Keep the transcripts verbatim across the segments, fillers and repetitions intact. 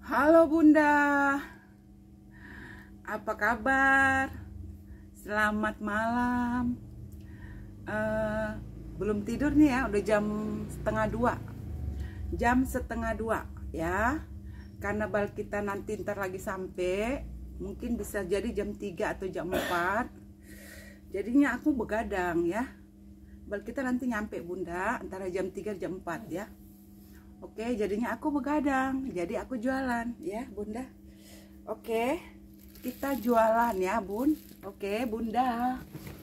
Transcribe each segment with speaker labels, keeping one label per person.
Speaker 1: Halo Bunda, apa kabar? Selamat malam. uh, Belum tidur nih ya, udah jam setengah dua. Jam setengah dua ya. Karena bal kita nanti ntar lagi sampai, mungkin bisa jadi jam tiga atau jam empat. Jadinya aku begadang ya. Bal kita nanti nyampe Bunda antara jam tiga jam empat ya. Oke, jadinya aku begadang, jadi aku jualan ya Bunda. Oke, kita jualan ya Bun. Oke Bunda.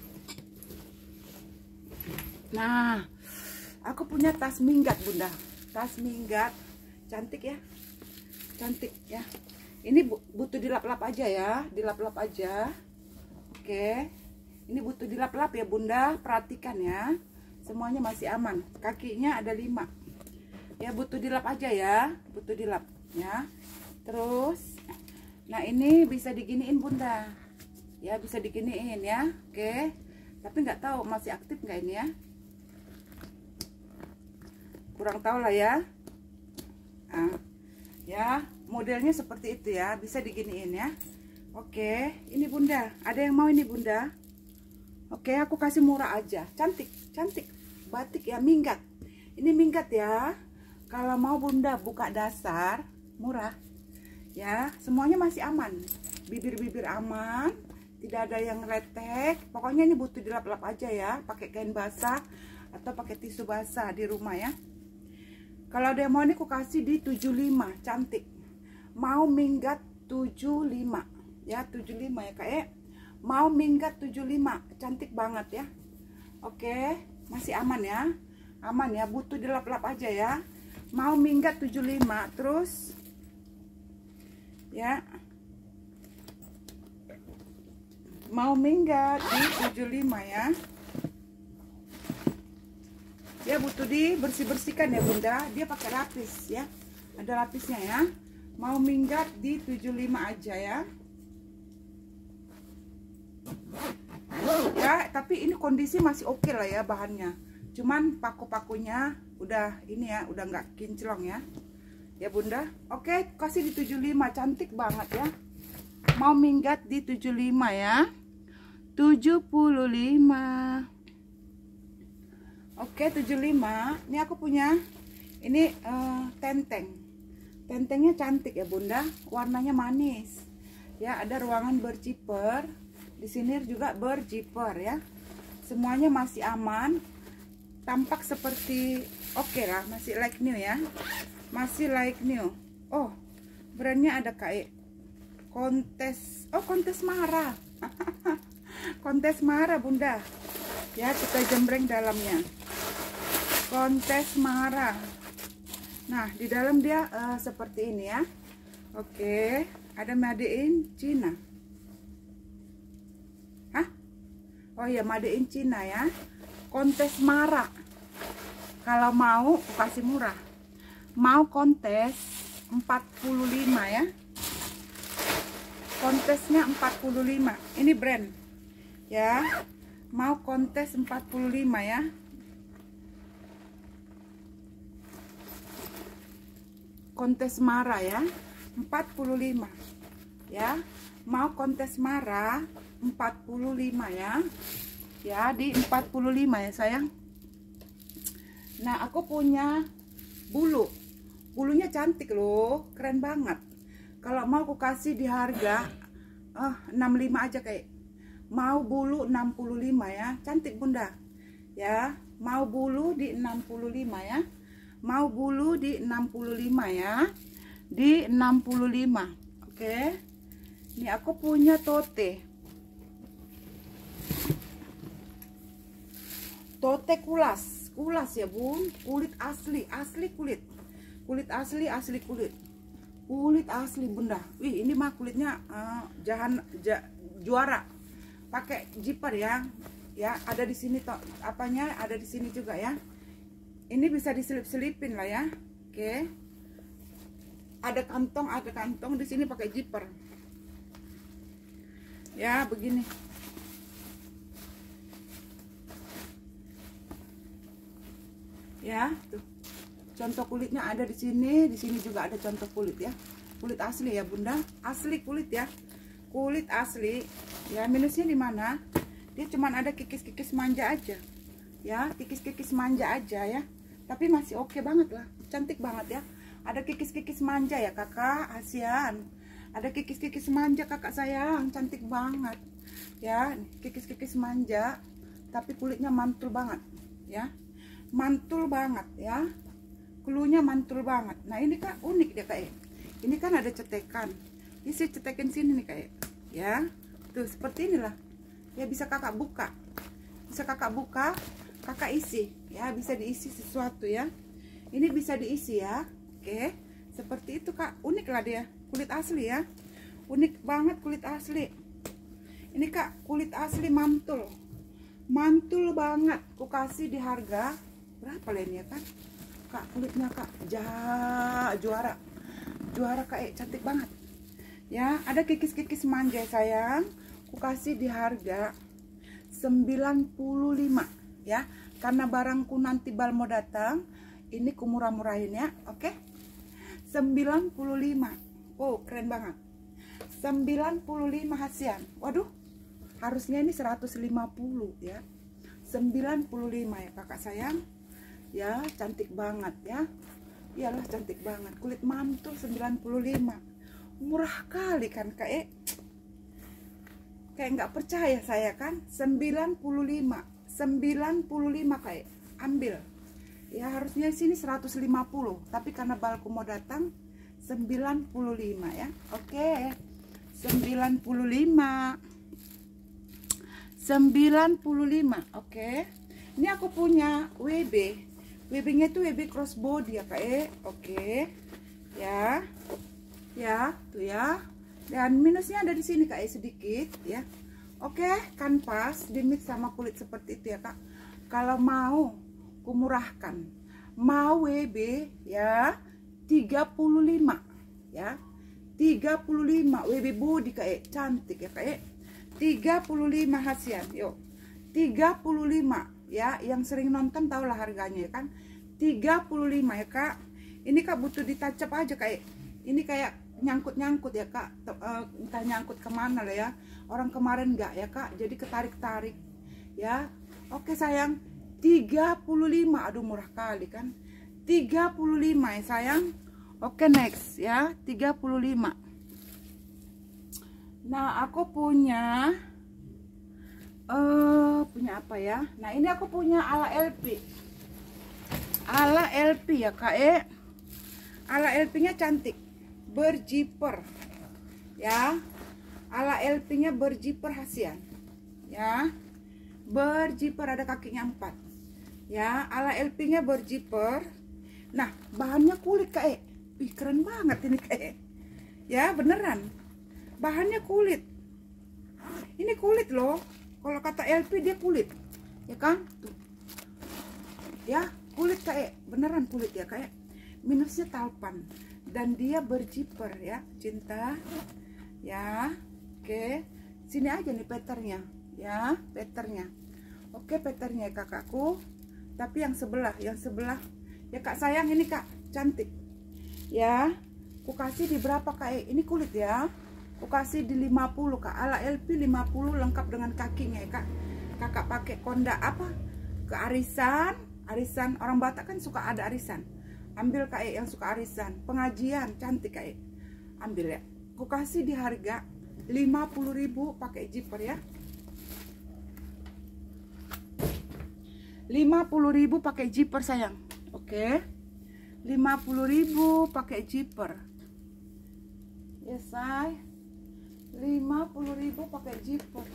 Speaker 1: Nah, aku punya tas minggat Bunda. Tas minggat, cantik ya, cantik ya. Ini butuh dilap-lap aja ya, dilap-lap aja. Oke, ini butuh dilap-lap ya Bunda. Perhatikan ya, semuanya masih aman. Kakinya ada lima. Ya butuh dilap aja ya, butuh dilap ya. Terus nah ini bisa diginiin Bunda ya, bisa diginiin ya. Oke, tapi nggak tahu masih aktif nggak ini ya, kurang tahu lah ya. Nah, ya modelnya seperti itu ya, bisa diginiin ya. Oke, ini Bunda, ada yang mau ini Bunda? Oke, aku kasih murah aja, cantik cantik batik ya, minggat. Ini minggat ya. Kalau mau Bunda buka dasar murah ya, semuanya masih aman, bibir-bibir aman, tidak ada yang retek. Pokoknya ini butuh dilap-lap aja ya, pakai kain basah atau pakai tisu basah di rumah ya. Kalau ada yang mau ini aku kasih di tujuh puluh lima, cantik. Mau minggat tujuh puluh lima ya, tujuh puluh lima ya Kak. Eh, mau minggat tujuh puluh lima, cantik banget ya. Oke, masih aman ya, aman ya, butuh dilap-lap aja ya. Mau minggat tujuh puluh lima, terus ya, mau minggat di tujuh puluh lima ya. Ya butuh dibersih-bersihkan ya Bunda, dia pakai lapis ya, ada lapisnya ya. Mau minggat di tujuh puluh lima aja ya. Ya, tapi ini kondisi masih oke lah ya bahannya. Cuman paku-pakunya udah ini ya, udah nggak kinclong ya. Ya Bunda. Oke, kasih di tujuh puluh lima, cantik banget ya. Mau minggat di tujuh puluh lima ya. tujuh puluh lima. Oke, tujuh puluh lima. Ini aku punya ini uh, tenteng. Tentengnya cantik ya Bunda, warnanya manis. Ya, ada ruangan berziper. Di sini juga berziper ya. Semuanya masih aman. Tampak seperti oke okay lah, masih like new ya, masih like new. Oh, brandnya ada kayak kontes, oh kontes marah. Kontes marah Bunda ya, kita jembreng dalamnya, kontes marah. Nah di dalam dia uh, seperti ini ya. Oke, ada made in China. Hah? Oh ya, made in China ya. Kontes marah. Kalau mau kasih murah. Mau kontes empat puluh lima ya. Kontesnya empat puluh lima. Ini brand. Ya. Mau kontes empat puluh lima ya. Kontes marah ya. empat puluh lima. Ya. Mau kontes marah empat puluh lima ya. Ya, di empat puluh lima ya sayang. Nah aku punya bulu, bulunya cantik loh, keren banget. Kalau mau aku kasih di harga oh, enam puluh lima aja kayak. Mau bulu enam puluh lima ya, cantik Bunda ya. Mau bulu di enam puluh lima ya. Mau bulu di enam puluh lima ya. Di enam puluh lima. Oke. Ini aku punya tote. Tote kulas, kulas ya Bun, kulit asli, asli kulit, kulit asli, asli kulit, kulit asli Bunda. Wih ini mah kulitnya uh, jahan, ja, juara, pakai zipper ya, ya ada di sini toh, apanya ada di sini juga ya. Ini bisa diselip-selipin lah ya, oke. Ada kantong, ada kantong di sini pakai zipper, ya begini. Ya, tuh. Contoh kulitnya ada di sini, di sini juga ada contoh kulit ya. Kulit asli ya bunda, asli kulit ya, kulit asli. Ya minusnya di mana? Dia cuman ada kikis-kikis manja aja, ya kikis-kikis manja aja ya. Tapi masih oke banget lah, cantik banget ya. Ada kikis-kikis manja ya kakak ASEAN. Ada kikis-kikis manja kakak sayang, cantik banget ya. Kikis-kikis manja, tapi kulitnya mantul banget ya, mantul banget ya. Klunya mantul banget. Nah ini kak unik deh kayak. Ini kan ada cetekan. Ini saya cetekin sini nih kayak. Ya, tuh seperti inilah. Ya bisa kakak buka. Bisa kakak buka, kakak isi. Ya bisa diisi sesuatu ya. Ini bisa diisi ya. Oke, seperti itu kak. Unik lah dia. Kulit asli ya. Unik banget kulit asli. Ini kak kulit asli mantul. Mantul banget. Ku kasih di harga berapa lah ini ya kan? Kak kulitnya kak ja, juara juara kak, eh, cantik banget ya. Ada kikis-kikis manja sayang, aku kasih di harga sembilan puluh lima ya, karena barangku nanti bal mau datang, ini ku murah-murahin ya. Oke, sembilan puluh lima. Oh keren banget, sembilan puluh lima ASEAN. Waduh, harusnya ini seratus lima puluh ya, sembilan puluh lima ya kakak sayang ya. Cantik banget ya, iyalah cantik banget. Kulit mantul sembilan puluh lima, murah kali kan kak, eh kayak nggak percaya saya kan. Sembilan puluh lima, sembilan puluh lima kak, eh. Ambil ya, harusnya sini seratus lima puluh, tapi karena balku mau datang sembilan puluh lima ya. Oke, sembilan puluh lima, sembilan puluh lima. Oke, ini aku punya W B. W B-nya itu W B crossbody ya kak, eh. Oke, ya, ya, tuh ya. Dan minusnya ada di sini kak, eh, sedikit ya. Oke, kanvas dimix sama kulit seperti itu ya kak. Kalau mau kumurahkan, mau W B ya tiga puluh lima ya, tiga puluh lima W B body kak, eh. Cantik ya kak, eh. tiga puluh lima ASEAN, yuk tiga puluh lima ya. Yang sering nonton tau lah harganya kan, tiga puluh lima ya kak. Ini kak butuh ditacap aja kayak ini, kayak nyangkut-nyangkut ya kak, entah nyangkut kemana lah ya, orang kemarin enggak ya kak, jadi ketarik-tarik ya. Oke sayang, tiga puluh lima. Aduh murah kali kan, tiga puluh lima ya sayang. Oke next ya, tiga puluh lima. Nah aku punya Uh, punya apa ya? Nah ini aku punya ala L P, ala L P ya kak, eh. Ala L P nya cantik, berjiper ya. Ala L P nya berjiper ASEAN ya, berjiper, ada kakinya empat ya. Ala L P nya berjiper. Nah bahannya kulit kak, eh. Ih keren banget ini kak, eh. Ya beneran, bahannya kulit. Ini kulit loh. Kalau kata L P dia kulit ya kan, tuh ya, kulit kayak beneran kulit ya kayak. Minusnya talpan dan dia berjiper ya cinta ya. Oke, sini aja nih patternnya ya, patternnya. Oke patternnya ya kakakku, tapi yang sebelah, yang sebelah ya kak sayang. Ini kak cantik ya. Ku kasih di berapa kak? Ini kulit ya, aku kasih di lima puluh kak. Ala L P lima puluh lengkap dengan kakinya ya kak. Kakak pakai konda apa ke arisan, arisan orang Batak kan suka ada arisan. Ambil kak yang suka arisan, pengajian, cantik kak. Ambil ya. Aku kasih di harga lima puluh ribu pakai zipper ya. lima puluh ribu pakai zipper sayang. Oke. lima puluh ribu pakai zipper. Yes, say. lima puluh ribu pakai zipper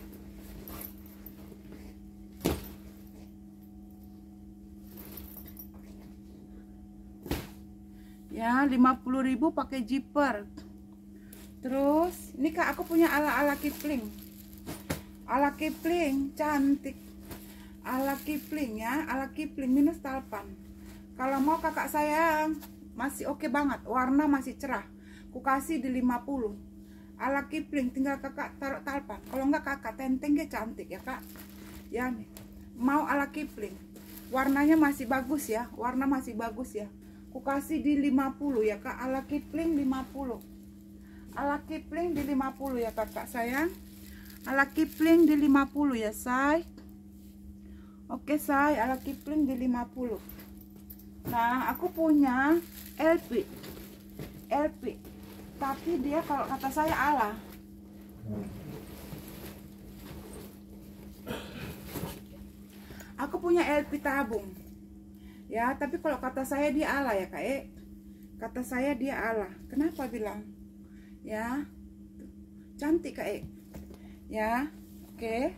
Speaker 1: ya, lima puluh ribu pakai zipper. Terus ini kak aku punya ala-ala Kipling, ala Kipling cantik, ala Kipling ya, ala Kipling minus talpan. Kalau mau kakak sayang masih oke banget, warna masih cerah, aku kasih di lima puluh. Ala Kipling tinggal kakak taruh talpan, kalau enggak kakak tenteng, dia cantik ya kak ya. Nih mau ala Kipling, warnanya masih bagus ya, warna masih bagus ya, ku kasih di lima puluh ya Kak. Ala Kipling lima puluh. Ala Kipling di lima puluh ya Kakak sayang. Ala Kipling di lima puluh ya say. Oke say, ala Kipling di lima puluh. Nah, aku punya L P. L P. Tapi dia kalau kata saya ala. Aku punya L P tabung. Ya, tapi kalau kata saya dia ala ya Kak. Eh, kata saya dia ala. Kenapa bilang? Ya. Cantik Kak. Eh. Ya. Oke.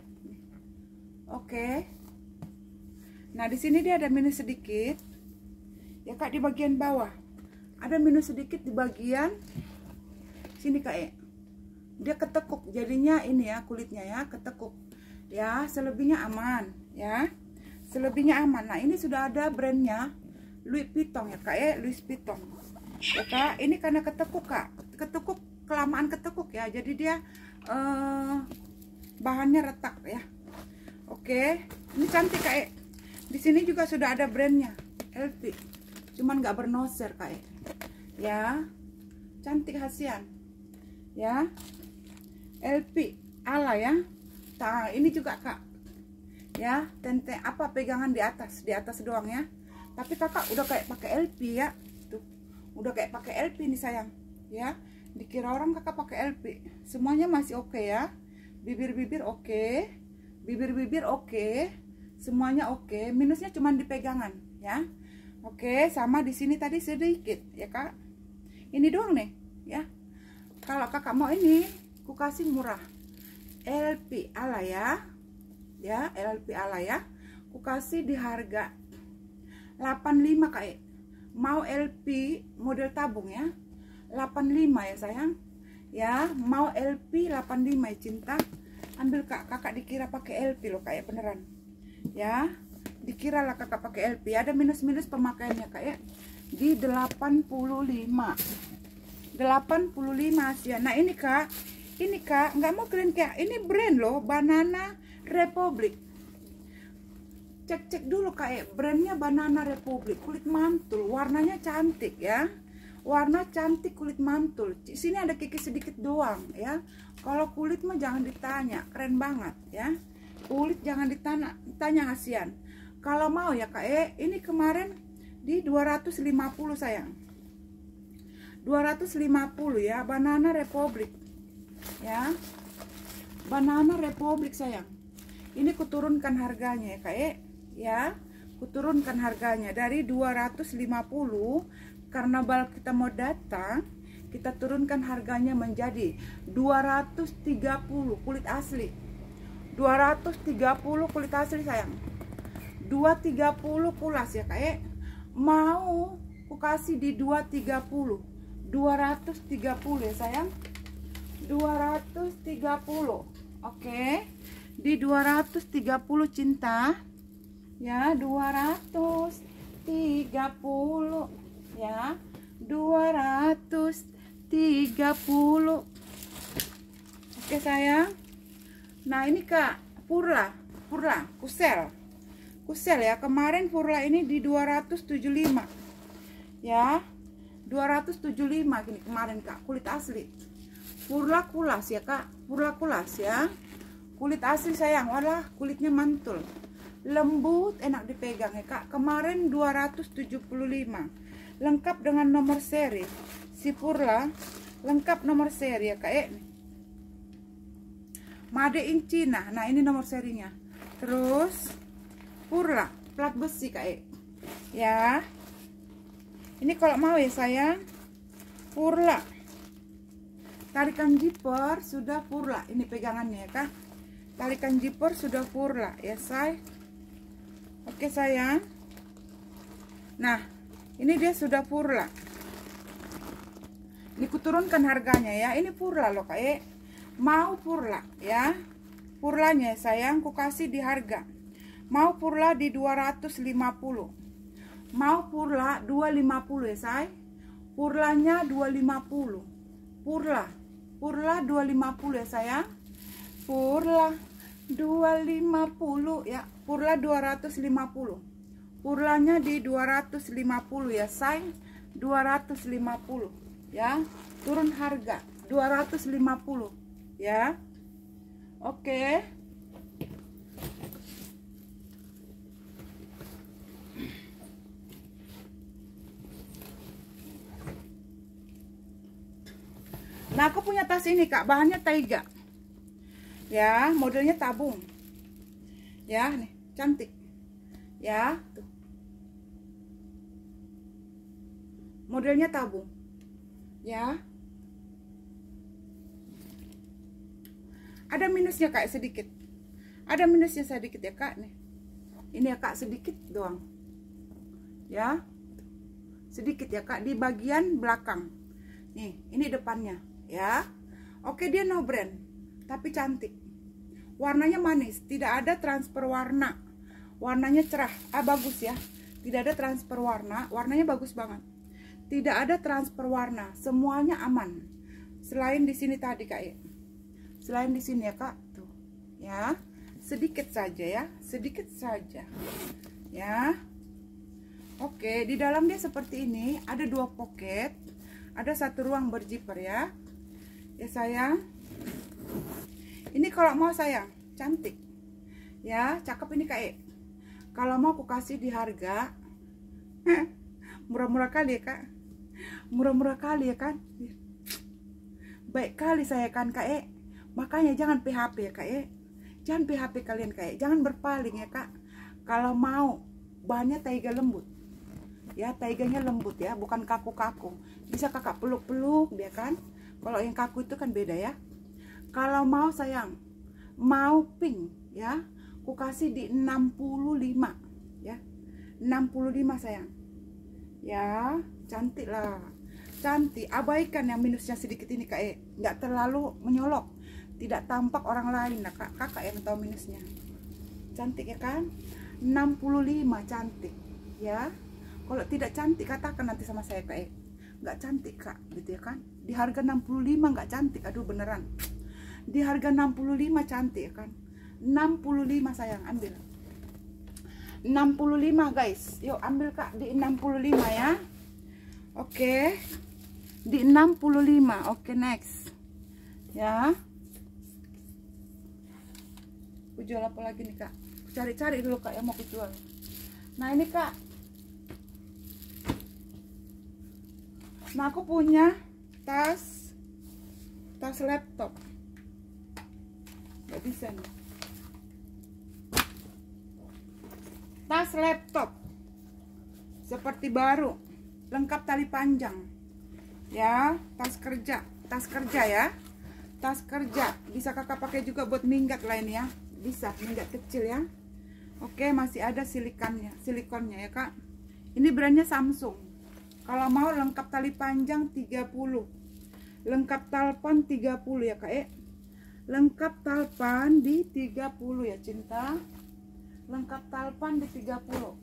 Speaker 1: Oke. Nah, di sini dia ada minus sedikit. Ya Kak, di bagian bawah. Ada minus sedikit di bagian sini Kak. E. Dia ketekuk. Jadinya ini ya kulitnya ya, ketekuk. Ya, selebihnya aman ya. Selebihnya aman. Nah, ini sudah ada brandnya Louis Vuitton ya Kak. E. Louis Vuitton. Ya Kak, ini karena ketekuk Kak. Ketekuk, kelamaan ketekuk ya. Jadi dia eh, bahannya retak ya. Oke, ini cantik Kak. E. Di sini juga sudah ada brandnya L P, cuman nggak bernoser Kak. Ya, cantik hasian. Ya, L P ala ya. Nah, ini juga Kak. Ya, tente apa pegangan di atas, di atas doang ya. Tapi Kakak udah kayak pakai L P ya. Tuh, udah kayak pakai L P nih sayang. Ya, dikira orang Kakak pakai L P. Semuanya masih oke ya. Bibir-bibir oke, bibir-bibir oke. Semuanya oke, minusnya cuma di pegangan ya. Oke, sama di sini tadi sedikit ya Kak. Ini doang nih ya. Kalau Kakak mau ini, ku kasih murah. L P ala ya. Ya, L P ala ya. Ku kasih di harga delapan puluh lima Kak. Mau L P model tabung ya. delapan puluh lima ya sayang. Ya, mau L P delapan puluh lima ya cinta. Ambil Kak, Kakak dikira pakai L P loh Kak, beneran. Ya, dikira lah Kakak pakai L P. Ada minus-minus pemakaiannya Kak ya. Di delapan puluh lima. delapan puluh lima ya. Nah, ini Kak. Ini Kak, nggak mau kalian kayak ini brand loh, Banana Republic. Cek-cek dulu Kak ya. Brandnya Banana Republic. Kulit mantul, warnanya cantik ya. Warna cantik kulit mantul. Di sini ada kikis sedikit doang ya. Kalau kulit mah jangan ditanya, keren banget ya. Kulit jangan ditanya, tanya hasian. Kalau mau ya Kak, eh ini kemarin di dua ratus lima puluh sayang. dua ratus lima puluh ya, Banana Republic. Ya. Banana Republic sayang. Ini kuturunkan harganya ya Kak, eh ya. Kuturunkan harganya dari dua ratus lima puluh karena bal kita mau datang, kita turunkan harganya menjadi dua ratus tiga puluh kulit asli. dua ratus tiga puluh kulit asli sayang. dua ratus tiga puluh pulas ya Kak. Eh, mau aku kasih di dua ratus tiga puluh. dua ratus tiga puluh ya sayang. dua ratus tiga puluh. Oke. Di dua ratus tiga puluh cinta. Ya, dua ratus tiga puluh ya. dua ratus tiga puluh. Oke sayang. Nah, ini Kak, Purla, Purla, Kusel. Kusel ya, kemarin Purla ini di dua ratus tujuh puluh lima. Ya. dua ratus tujuh puluh lima gini kemarin Kak, kulit asli. Purla kulas ya Kak, Purla kulas ya. Kulit asli sayang, walah kulitnya mantul. Lembut, enak dipegang ya Kak. Kemarin dua ratus tujuh puluh lima. Lengkap dengan nomor seri. Si Purla lengkap nomor seri ya Kak. Eh, Made in China. Nah, ini nomor serinya. Terus Purla plat besi Kak. E. Ya. Ini kalau mau ya sayang. Purla. Tarikan zipper sudah Purla. Ini pegangannya ya Kak. Tarikan zipper sudah Purla ya say. Oke sayang. Nah, ini dia sudah Purla. Ini kuturunkan harganya ya. Ini Purla loh Kak. E. Mau Purla ya. Purlanya sayang ku kasih di harga. Mau Purla di dua ratus lima puluh. Mau Purla dua ratus lima puluh ya say. Purlanya dua ratus lima puluh. Purla. Purla dua ratus lima puluh ya sayang. Purla dua ratus lima puluh ya. Purla dua ratus lima puluh. Purlanya di dua ratus lima puluh ya, say. dua ratus lima puluh ya. Turun harga dua ratus lima puluh ya. Oke. Nah, aku punya tas ini, Kak. Bahannya taiga. Ya, modelnya tabung. Ya, nih, cantik. Ya, tuh. Modelnya tabung. Ya. Ada minusnya, Kak, sedikit. Ada minusnya sedikit ya, Kak, nih. Ini ya, Kak, sedikit doang. Ya. Sedikit ya, Kak, di bagian belakang. Nih, ini depannya. Ya, oke, dia no brand tapi cantik, warnanya manis, tidak ada transfer warna, warnanya cerah, ah bagus ya, tidak ada transfer warna, warnanya bagus banget, tidak ada transfer warna, semuanya aman, selain di sini tadi, Kak, ya. Selain di sini ya, Kak, tuh ya, sedikit saja ya, sedikit saja ya. Oke, di dalam dia seperti ini, ada dua pocket, ada satu ruang berzipper ya. Ya sayang, ini kalau mau sayang, cantik ya, cakep ini, Kak. Kalau mau aku kasih di harga murah-murah kali ya, Kak, murah-murah kali ya kan, baik kali saya kan, Kak. Makanya jangan P H P ya, Kak. Jangan P H P kalian, Kak. Jangan berpaling ya, Kak. Kalau mau bahannya taiga lembut ya, taiganya lembut ya, bukan kaku-kaku, bisa kakak peluk-peluk dia kan. Kalau yang kaku itu kan beda ya. Kalau mau sayang, mau pink ya, aku kasih di enam puluh lima ya, enam puluh lima sayang ya, cantik lah, cantik. Abaikan yang minusnya sedikit ini, Kak. Nggak terlalu menyolok, tidak tampak orang lain. Nah, Kak, kakak yang tahu minusnya. Cantik ya kan, enam puluh lima, cantik ya. Kalau tidak cantik katakan nanti sama saya, Kak. Nggak cantik, Kak, gitu ya kan. Di harga enam puluh lima nggak cantik, aduh beneran. Di harga enam puluh lima cantik ya kan. enam puluh lima sayang, ambil enam puluh lima guys, yuk ambil, Kak, di enam puluh lima ya. Oke, di enam puluh lima. Oke, next ya. Aku jual apa lagi nih, Kak? Cari-cari dulu, Kak, yang mau aku jual. Nah, ini, Kak, nah aku punya tas tas laptop, nggak bisa nih, tas laptop seperti baru, lengkap tali panjang ya, tas kerja, tas kerja ya, tas kerja, bisa kakak pakai juga buat minggat lain ya, bisa minggat kecil ya. Oke, masih ada silikonnya, silikonnya ya, Kak. Ini brandnya Samsung. Kalau mau lengkap tali panjang tiga puluh, lengkap talpan tiga puluh ya, Kak. Lengkap talpan di tiga puluh ya, cinta. Lengkap talpan di tiga puluh.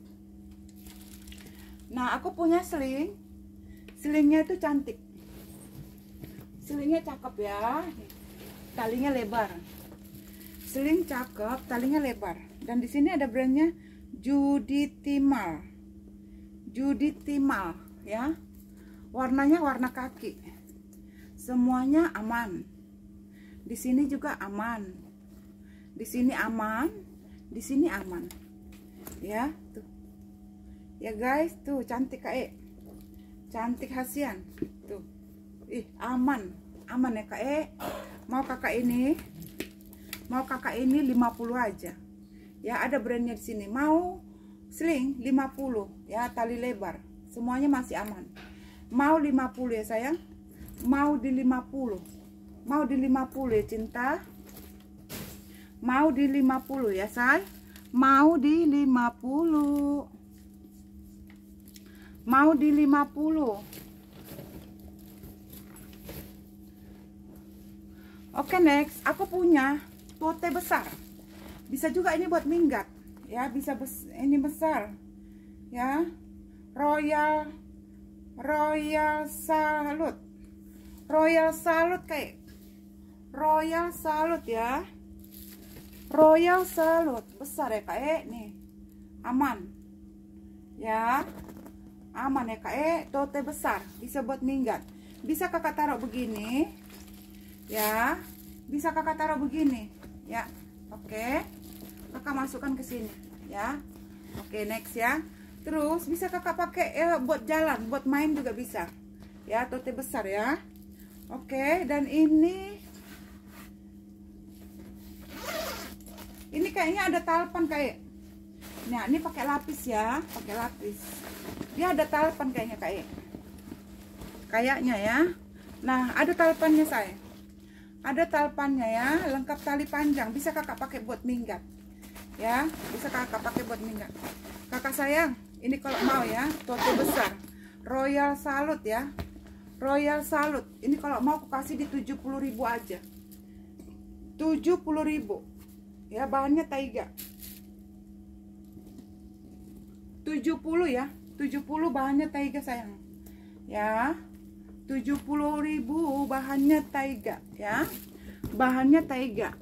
Speaker 1: Nah, aku punya sling. Slingnya itu cantik. Slingnya cakep ya. Talinya lebar. Sling cakep, talinya lebar. Dan di sini ada brandnya Juditimal. Juditimal ya. Warnanya warna kaki. Semuanya aman. Di sini juga aman. Di sini aman, di sini aman. Ya, tuh. Ya guys, tuh cantik, Kak. Cantik hasian. Tuh. Ih, aman. Aman ya, Kak. Mau kakak ini? Mau kakak ini lima puluh aja. Ya, ada brandnya di sini. Mau sling lima puluh ya, tali lebar. Semuanya masih aman. Mau lima puluh ya, sayang. Mau di lima puluh. Mau di lima puluh ya, cinta. Mau di lima puluh ya, say. Mau di lima puluh. Mau di lima puluh. Oke, next. Aku punya tote besar. Bisa juga ini buat minggat. Ya, bisa bes ini besar. Ya. Royal Royal Salute. Royal Salute, kayak Royal Salute ya. Royal Salute besar ya, Kak. Nih. Aman. Ya, aman ya kak. Eh, tote besar bisa buat minggat. Bisa kakak taruh begini, ya. Bisa kakak taruh begini, ya. Oke, kakak masukkan ke sini, ya. Oke, next ya. Terus bisa kakak pakai eh, buat jalan, buat main juga bisa, ya. Tote besar ya. Oke, dan ini, ini kayaknya ada talpan kayak. Nah, ini pakai lapis ya, pakai lapis. Dia ada talpan kayaknya kayak. Kayaknya ya. Nah, ada talpannya saya. Ada talpannya ya, lengkap tali panjang. Bisa kakak pakai buat minggat. Ya, bisa kakak pakai buat minggat. Kakak sayang, ini kalau mau ya, tote besar. Royal Salute ya. Royal Salute. Ini kalau mau aku kasih di tujuh puluh ribu aja. tujuh puluh ribu. Ya, bahannya taiga. tujuh puluh ya. tujuh puluh bahannya taiga sayang. Ya. tujuh puluh ribu bahannya taiga ya. Bahannya taiga.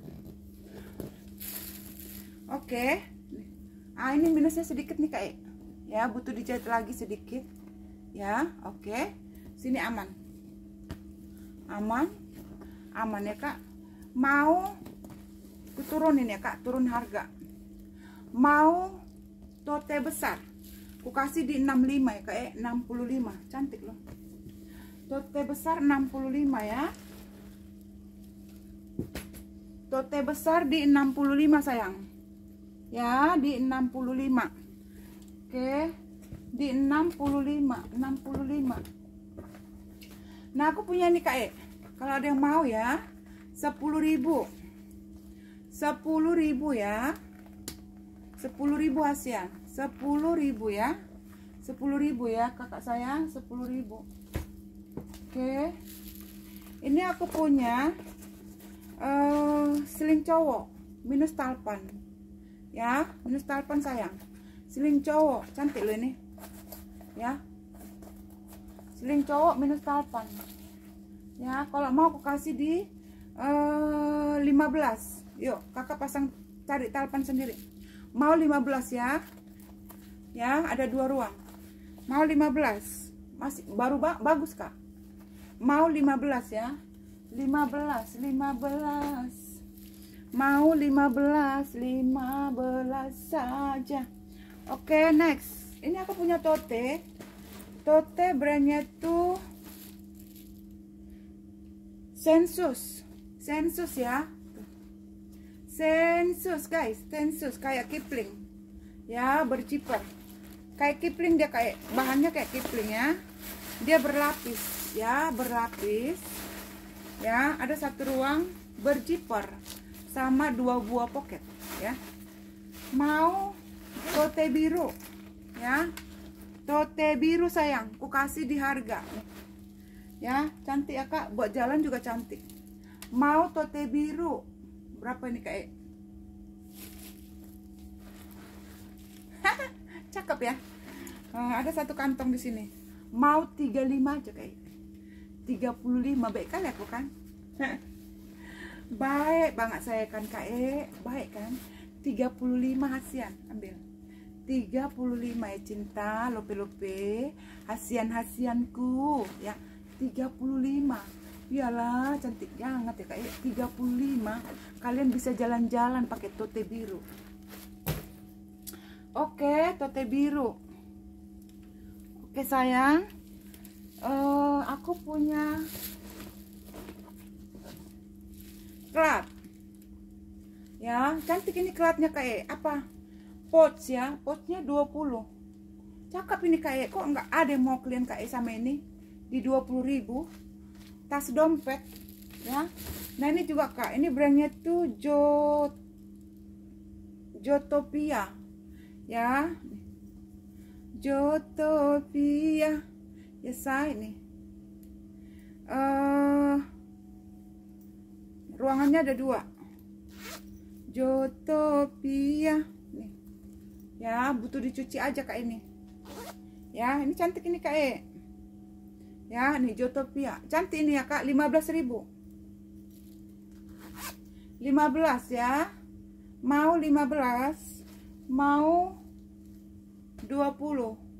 Speaker 1: Oke. Ah, ini minusnya sedikit nih kak. Ya, butuh dijahit lagi sedikit. Ya, oke. Sini aman. Aman. Aman ya kak. Mau turunin ya kak, turun harga. Mau tote besar. Aku kasih di enam puluh lima ya kak, eh enam puluh lima. Cantik loh. Tote besar enam puluh lima ya. Tote besar di enam puluh lima sayang. Ya, di enam puluh lima. Oke, di enam puluh lima, enam puluh lima. Nah, aku punya nih kak, eh. Kalau ada yang mau ya, sepuluh ribu. sepuluh ribu ya. sepuluh ribu ASEAN. sepuluh ribu ya. sepuluh ribu ya, kakak sayang, sepuluh ribu. Oke, ini aku punya uh, seling cowok minus talpan ya, minus talpan sayang. Seling cowok cantik loh ini ya, seling cowok minus talpan ya. Kalau mau aku kasih di uh, lima belas. Yuk kakak pasang, cari talpan sendiri. Mau lima belas ya. Ya, ada dua ruang. Mau lima belas. Masih baru ba bagus kak. Mau lima belas ya. lima belas, lima belas. Mau lima belas, lima belas saja. Oke, next. Ini aku punya tote. Tote brandnya tuh Sensus. Sensus ya. Sensus guys, Sensus kayak Kipling. Ya, berjiper. Kayak Kipling dia, kayak bahannya kayak Kipling ya. Dia berlapis. Ya, berlapis ya. Ada satu ruang, berjiper sama dua buah pocket ya. Mau tote biru ya, tote biru sayang, ku kasih di harga ya. Cantik ya kak, buat jalan juga cantik. Mau tote biru berapa ini kak? Cakep ya. Nah, ada satu kantong di sini. Mau tiga puluh lima aja kak. tiga puluh lima, baik kali aku kan. Baik banget saya kan kak, eh baik kan. tiga puluh lima ASEAN, ambil tiga puluh lima ya cinta, lope-lope hasian-hasianku ya. Tiga puluh lima, iyalah cantik banget ya kak, eh tiga puluh lima. Kalian bisa jalan-jalan pakai tote biru. Oke, tote biru. Oke sayang, Uh, aku punya klat ya, cantik ini klatnya kayak apa, pouch ya, pouchnya dua puluh. Cakep ini kayak, kok nggak ada yang mau kalian kayak sama ini di dua puluh ribu. Tas dompet ya. Nah ini juga kak, ini brandnya tuh Jo Jotopia ya, Jotopia ya saya nih. Uh, ruangannya ada dua. Jotopia nih ya, butuh dicuci aja kak ini ya. Ini cantik ini kak, eh ya nih Jotopia cantik ini ya kak. Lima belas ribu, lima belas ya. Mau lima belas, mau dua puluh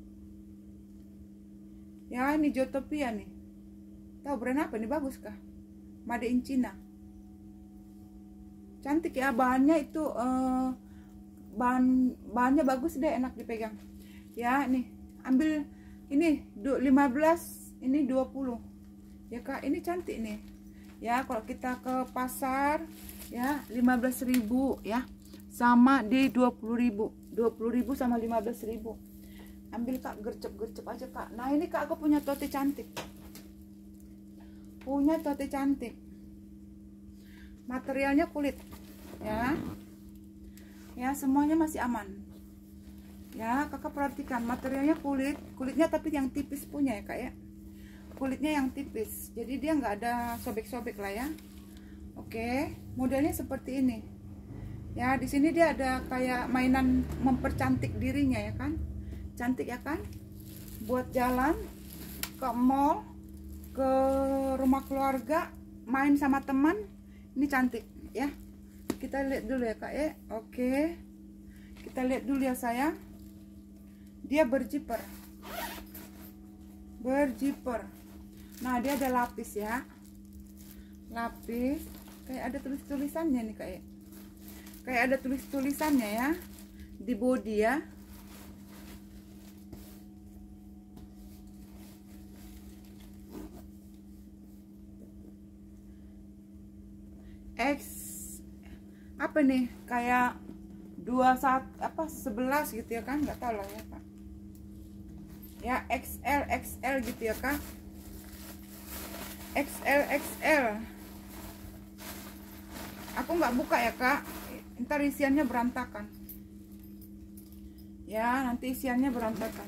Speaker 1: Ya, ini Zootopia nih. Tahu brand apa nih, bagus kah? Made in China. Cantik ya, bahannya itu uh, bahan bahannya bagus deh, enak dipegang. Ya, nih, ambil ini lima belas, ini dua puluh. Ya Kak, ini cantik nih. Ya, kalau kita ke pasar ya lima belas ribu ya. Sama di dua puluh ribu. dua puluh ribu sama lima belas ribu. Ambil Kak, gercep-gercep aja Kak. Nah, ini Kak, aku punya tote cantik. Punya tote cantik. Materialnya kulit. Ya. Ya, semuanya masih aman. Ya, Kakak perhatikan materialnya kulit, kulitnya tapi yang tipis punya ya Kak ya. Kulitnya yang tipis. Jadi dia nggak ada sobek-sobek lah ya. Oke, modelnya seperti ini. Ya, di sini dia ada kayak mainan mempercantik dirinya ya kan. Cantik ya kan? Buat jalan ke mall, ke rumah keluarga, main sama teman, ini cantik ya. Kita lihat dulu ya Kak ya. Oke. Kita lihat dulu ya sayang. Dia berjiper. Berjiper. Nah, dia ada lapis ya. Lapis kayak ada tulis-tulisannya nih Kak ya. Kayak ada tulis-tulisannya ya di body ya. X apa nih, kayak dua satu apa sebelas gitu ya kan, nggak tahu lah ya Kak ya. X L X L gitu ya Kak. X L X L aku nggak buka ya Kak, ntar isiannya berantakan ya, nanti isiannya berantakan.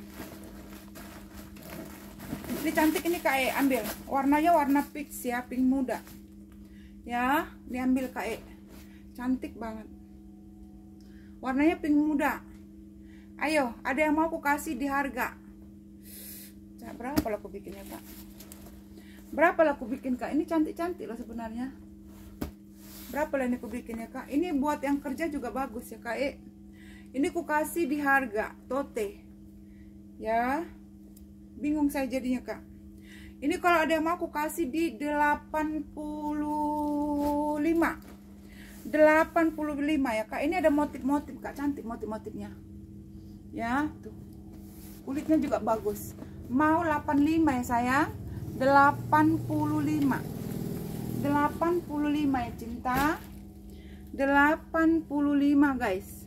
Speaker 1: Ini cantik ini Kak E, ambil warnanya warna peach ya, pink muda ya. Diambil Kak E, cantik banget warnanya pink muda. Ayo, ada yang mau aku kasih di harga berapa lah aku bikinnya Kak? Berapa lah aku bikin Kak? Ini cantik-cantik loh sebenarnya. Berapa lah ini aku bikinnya Kak? Ini buat yang kerja juga bagus ya Kak E. Ini aku kasih di harga tote ya. Bingung saya jadinya Kak. Ini kalau ada yang mau aku kasih di delapan puluh lima. delapan puluh lima ya Kak. Ini ada motif-motif Kak, cantik motif-motifnya. Ya, tuh. Kulitnya juga bagus. Mau delapan puluh lima ya sayang? delapan puluh lima. delapan puluh lima ya cinta. delapan puluh lima guys.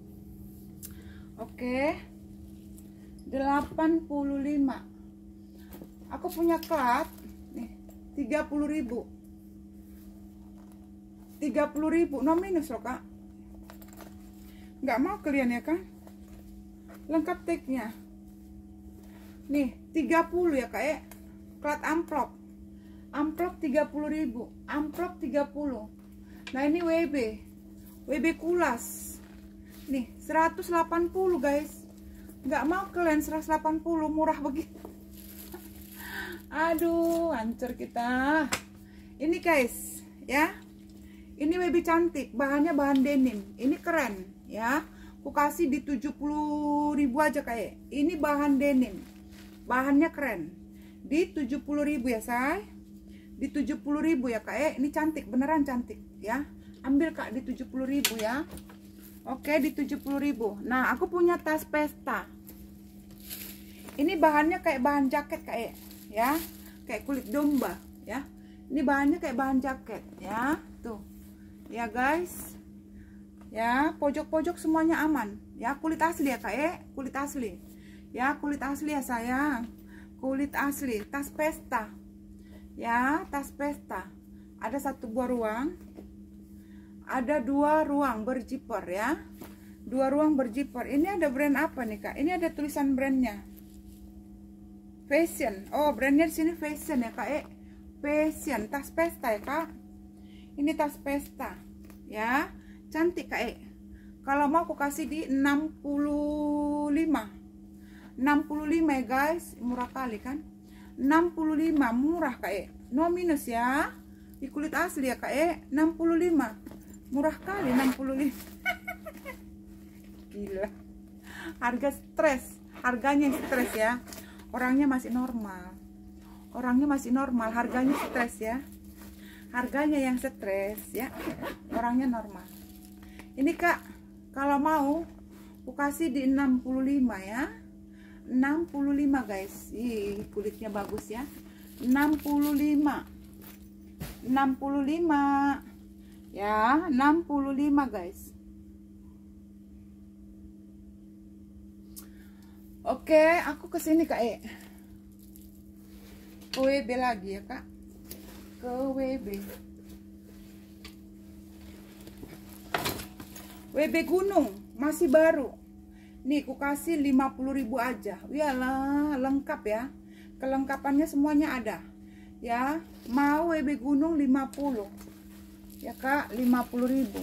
Speaker 1: Oke. delapan puluh lima. Aku punya klat nih tiga puluh ribu. tiga puluh ribu no minus loh Kak. Nggak mau kalian ya kan? Lengkap tagnya. Nih tiga puluh ya Kak ya. Klat amplop. Amplop tiga puluh ribu. Amplop tiga puluh. Nah ini W B. W B kulas. Nih seratus delapan puluh guys. Nggak mau kalian seratus delapan puluh, murah begitu. Aduh, hancur kita. Ini guys, ya. Ini W B cantik, bahannya bahan denim. Ini keren, ya. Aku kasih di tujuh puluh ribu aja kayak. Ini bahan denim. Bahannya keren. Di tujuh puluh ribu ya, say. Di tujuh puluh ribu ya, Kak. Ini cantik, beneran cantik, ya. Ambil Kak di tujuh puluh ribu ya. Oke, di tujuh puluh ribu. Nah, aku punya tas pesta. Ini bahannya kayak bahan jaket kayak, ya. Kayak kulit domba, ya. Ini bahannya kayak bahan jaket, ya. Tuh. Ya, guys. Ya, pojok-pojok semuanya aman. Ya, kulit asli ya, Kak, ya. Kulit asli. Ya, kulit asli ya, sayang. Kulit asli, tas pesta. Ya, tas pesta. Ada satu buah ruang. Ada dua ruang berjiper ya. Dua ruang berjiper. Ini ada brand apa nih, Kak? Ini ada tulisan brandnya. Fashion. Oh, brandnya di sini Fashion ya, Kak. Eh, Fashion, tas pesta ya, Kak. Ini tas pesta. Ya, cantik, Kak. Eh. Kalau mau aku kasih di enam puluh lima. enam puluh lima ya, guys. Murah kali kan? enam puluh lima, murah, Kak. Eh. No minus ya. Di kulit asli ya, Kak. Eh, enam puluh lima. Murah kali enam puluh lima. Gila. Harga stres, harganya stres ya. orangnya masih normal, orangnya masih normal, harganya stres ya, harganya yang stres ya, orangnya normal. Ini Kak, kalau mau aku kasih di enam puluh lima ya, enam puluh lima guys. Ih, kulitnya bagus ya. enam puluh lima, enam puluh lima ya, enam puluh lima guys. Oke, aku kesini Kak E, ke W B lagi ya Kak, ke W B, W B Gunung masih baru nih, ku kasih lima puluh ribu aja. Wialah, lengkap ya, kelengkapannya semuanya ada ya. Mau W B Gunung lima puluh ya Kak, lima puluh ribu.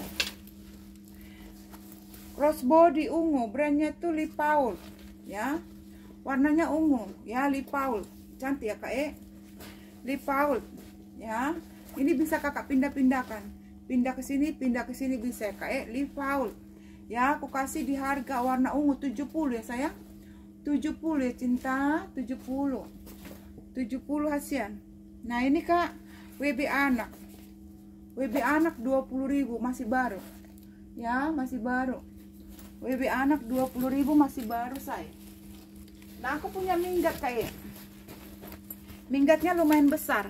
Speaker 1: Crossbody ungu, brandnya tuh Lee Paul ya, warnanya ungu ya, Lee Paul, cantik ya Kak E, Lee Paul ya. Ini bisa kakak pindah-pindahkan, pindah ke sini, pindah ke sini bisa ya Kak E, Lee Paul ya. Aku kasih di harga warna ungu tujuh puluh ya sayang, tujuh puluh ya cinta, tujuh puluh, tujuh puluh hasian. Nah ini Kak, W B anak, W B anak dua puluh ribu, masih baru ya, masih baru. W B anak dua puluh ribu, masih baru saya. Nah aku punya minggat kayak, minggatnya lumayan besar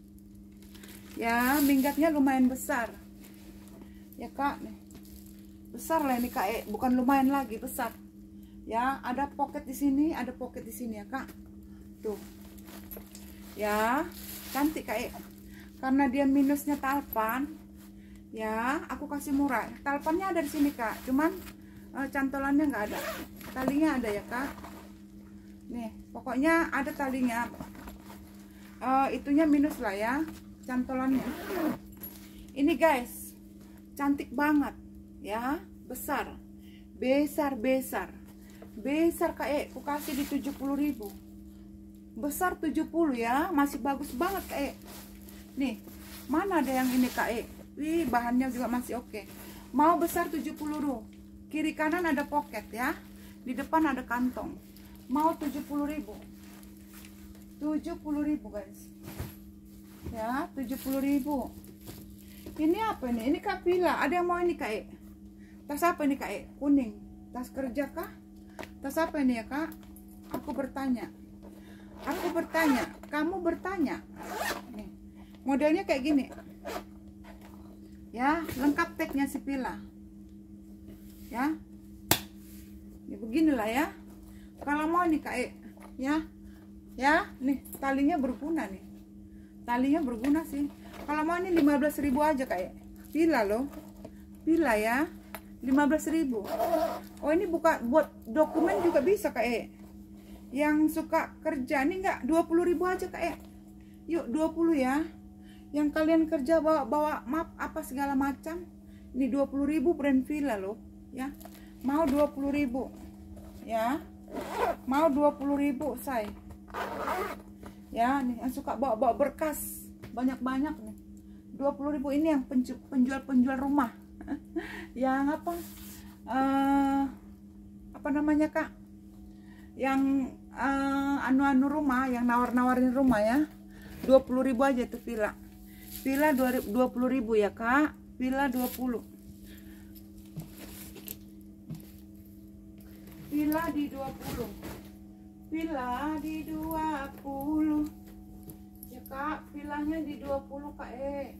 Speaker 1: ya, minggatnya lumayan besar ya Kak, nih besar lah ini Kak E, bukan lumayan lagi, besar ya. Ada pocket di sini, ada pocket di sini ya Kak, tuh ya, cantik Kak E. Karena dia minusnya talpan ya, aku kasih murah. Talpannya ada di sini Kak, cuman uh, cantolannya nggak ada, talinya ada ya Kak. Nih pokoknya ada talinya, uh, itunya minus lah ya, cantolannya. Ini guys, cantik banget ya, besar, besar, besar, besar Kak E. Aku kasih di tujuh puluh ribu, besar tujuh puluh ya, masih bagus banget Kak E. Nih, mana ada yang ini Kak E? Wih, bahannya juga masih oke. Mau besar tujuh puluh ribu. Kiri kanan ada pocket ya. Di depan ada kantong. Mau tujuh puluh ribu. tujuh puluh ribu guys. Ya, tujuh puluh ribu. Ini apa ini? Ini Kak Villa. Ada yang mau ini Kak E? Tas apa ini Kak E? Kuning. Tas kerja kah? Tas apa ini ya Kak? Aku bertanya. Aku bertanya. Kamu bertanya. Nih. Modelnya kayak gini ya, lengkap tagnya si Villa ya. Ya beginilah ya, kalau mau nih Kak E ya, ya nih talinya berguna nih, talinya berguna sih. Kalau mau ini lima belas ribu aja Kak E, Villa loh, Villa ya, lima belas ribu. Oh ini buka buat dokumen juga bisa Kak E, yang suka kerja ini enggak, dua puluh ribu aja Kak E. Yuk dua puluh ya, yang kalian kerja bawa-bawa map apa segala macam. Ini dua puluh ribu, brand Villa loh ya. Mau dua puluh ribu ya, mau dua puluh ribu say ya. Nih yang suka bawa-bawa berkas banyak-banyak nih, dua puluh ribu. Ini yang penjual-penjual rumah yang apa uh, apa namanya Kak, yang anu-anu uh, rumah, yang nawar-nawarin rumah ya. Dua puluh ribu aja tuh Villa. Villa dua puluh ribu ya Kak, Villa dua puluh, Villa di dua puluh, Villa di dua puluh ya Kak, villanya di dua puluh Kak E,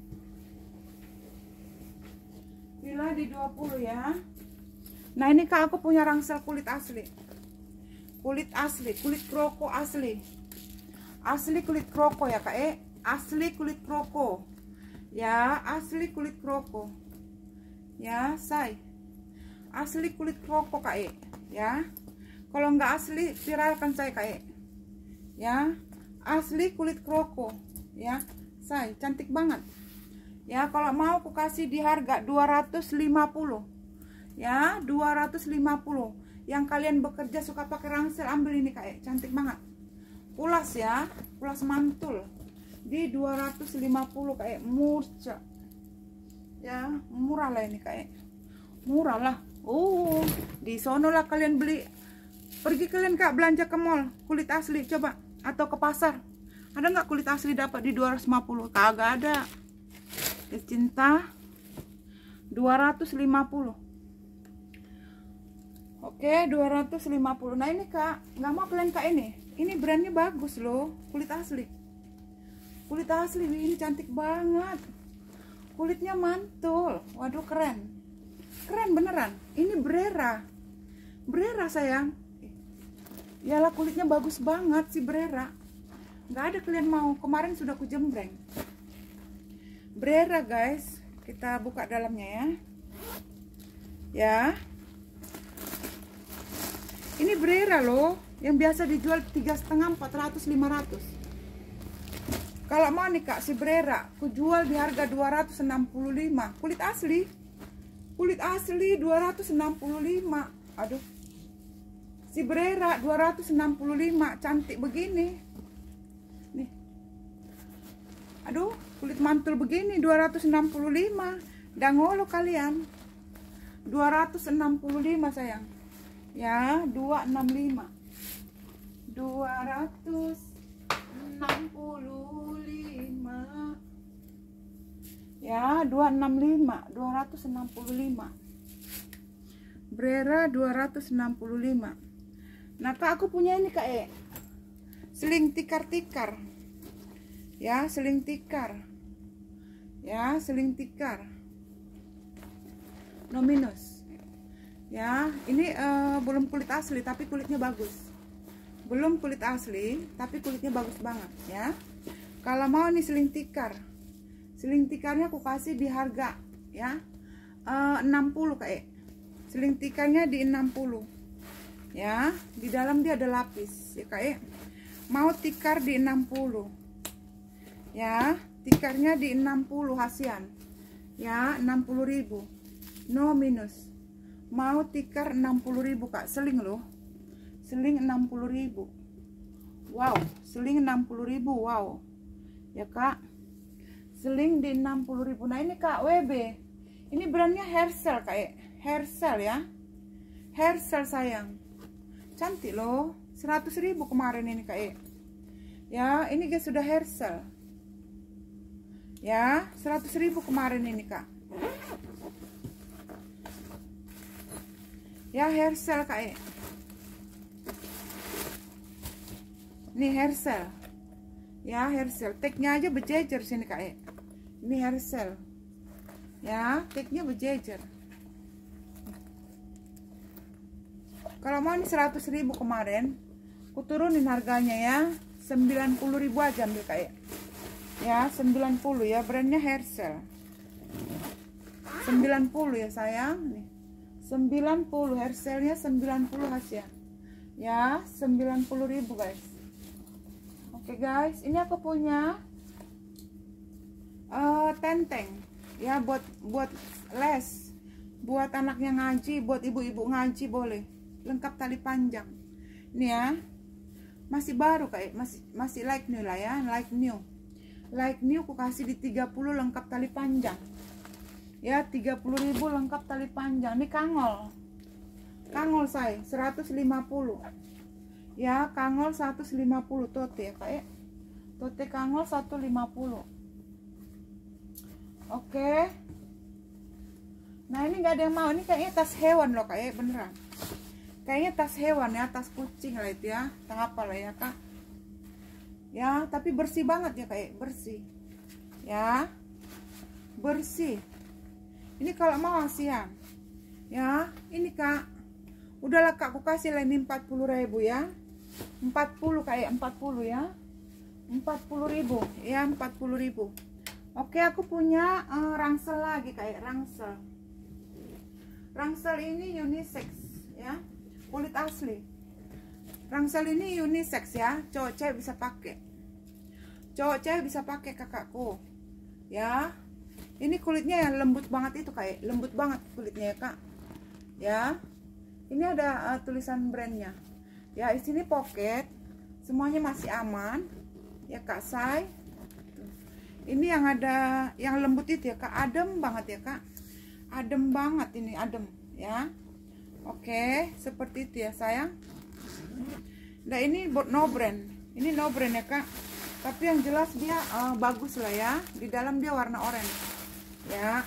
Speaker 1: Villa di dua puluh ya. Nah ini Kak, aku punya rangsel kulit asli, kulit asli, kulit kroko asli, asli kulit kroko ya Kak E, asli kulit kroko ya, asli kulit kroko ya say, asli kulit kroko Kak E ya. Kalau nggak asli viralkan saya Kak E ya, asli kulit kroko ya say, cantik banget ya. Kalau mau aku kasih di harga dua ratus lima puluh ya, dua ratus lima puluh. Yang kalian bekerja suka pakai rangsel, ambil ini Kak E, cantik banget, pulas ya, pulas mantul di dua ratus lima puluh kayak murca ya, murah lah ini kayak murah lah. Oh di sono lah kalian beli Pergi kalian kak belanja ke mall kulit asli coba, atau ke pasar, ada nggak kulit asli dapat di dua ratus lima puluh? Kagak ada. Cinta dua ratus lima puluh. Oke, dua ratus lima puluh. Nah ini kak, nggak mau kalian kak ini. Ini brandnya bagus loh, kulit asli. Kulit asli ini cantik banget. Kulitnya mantul. Waduh keren. Keren beneran. Ini Brera. Brera sayang. Yalah kulitnya bagus banget si Brera. Nggak ada kalian mau. Kemarin sudah ku jembreng. Brera guys. Kita buka dalamnya ya. Ya. Ini Brera loh. Yang biasa dijual tiga setengah, empat ratus, lima ratus. Kalau mau nih kak si Brera, ku jual di harga dua ratus enam puluh lima. Kulit asli. Kulit asli dua ratus enam puluh lima. Aduh. Si Brera dua ratus enam puluh lima, cantik begini. Nih. Aduh, kulit mantul begini dua ratus enam puluh lima. Dangolo kalian. dua ratus enam puluh lima sayang. Ya, dua ratus enam puluh lima. dua ratus enam puluh lima. Ya, dua ratus enam puluh lima, dua ratus enam puluh lima. Brera dua ratus enam puluh lima. Nah, kak aku punya ini kak E. Seling tikar-tikar. Ya, seling tikar. Ya, seling tikar. No minus. Ya, ini uh, belum kulit asli tapi kulitnya bagus. Belum kulit asli tapi kulitnya bagus banget ya. Kalau mau nih seling tikar, seling tikarnya aku kasih di harga ya uh, enam puluh kak. Seling tikarnya di enam puluh ya. Di dalam dia ada lapis ya kak. Mau tikar di enam puluh ya. Tikarnya di enam puluh hasian ya, enam puluh ribu no minus. Mau tikar enam puluh ribu kak, seling loh. Seling enam puluh ribu. Wow, seling enam puluh ribu. Wow. Ya, Kak. Seling di enam puluh ribu. Nah, ini Kak W B. Ini brandnya Haircell, Kak. Haircell ya. Haircell sayang. Cantik loh. seratus ribu kemarin ini, Kak. Ya, ini guys sudah Haircell. Ya, seratus ribu kemarin ini, Kak. Ya, Haircell, Kak. Ini Haircell ya, Haircell tagnya aja berjejer sini kak. Ini Haircell ya, tagnya berjejer. Kalau mau ini seratus ribu kemarin, aku turunin harganya ya, sembilan puluh ribu aja ambil kak ya, sembilan puluh ya, brandnya Haircell. Sembilan puluh ya sayang. Nih sembilan puluh, Haircellnya sembilan puluh hasil ya, sembilan puluh ribu guys. Oke guys, ini aku punya uh, tenteng ya, buat buat les, buat anaknya ngaji, buat ibu-ibu ngaji boleh, lengkap tali panjang. Ini ya, masih baru kayak masih masih like new lah ya, like new, like new aku kasih di tiga puluh lengkap tali panjang ya, tiga puluh ribu lengkap tali panjang. Ini kangol, kangol saya seratus lima puluh. Ya, kangol seratus lima puluh tote ya kak ya. Tote kangol seratus lima puluh. Oke. Nah, ini nggak ada yang mau. Ini kayaknya tas hewan loh kak ya, beneran. Kayaknya tas hewan ya, tas kucing lah itu ya. Tak apa lah ya kak. Ya, tapi bersih banget ya kak ya, bersih. Ya. Bersih. Ini kalau mau asian. Ya, ini kak. Udahlah kak, aku kasih lah ini empat puluh ribu ya. empat puluh kayak empat puluh ya, empat puluh ribu ya, empat puluh ribu. Oke, aku punya uh, rangsel lagi kayak rangsel. Rangsel ini unisex ya, kulit asli. Rangsel ini unisex ya, cowok cewek bisa pakai, cowok cewek bisa pakai kakakku ya. Ini kulitnya yang lembut banget itu kayak lembut banget kulitnya ya kak ya. Ini ada uh, tulisan brandnya ya, di sini pocket, semuanya masih aman ya kak say. Ini yang ada yang lembut itu ya kak, adem banget ya kak, adem banget ini, adem ya. Oke, seperti itu ya sayang. Nah ini buat no brand, ini no brand ya kak, tapi yang jelas dia uh, bagus lah ya. Di dalam dia warna oranye ya.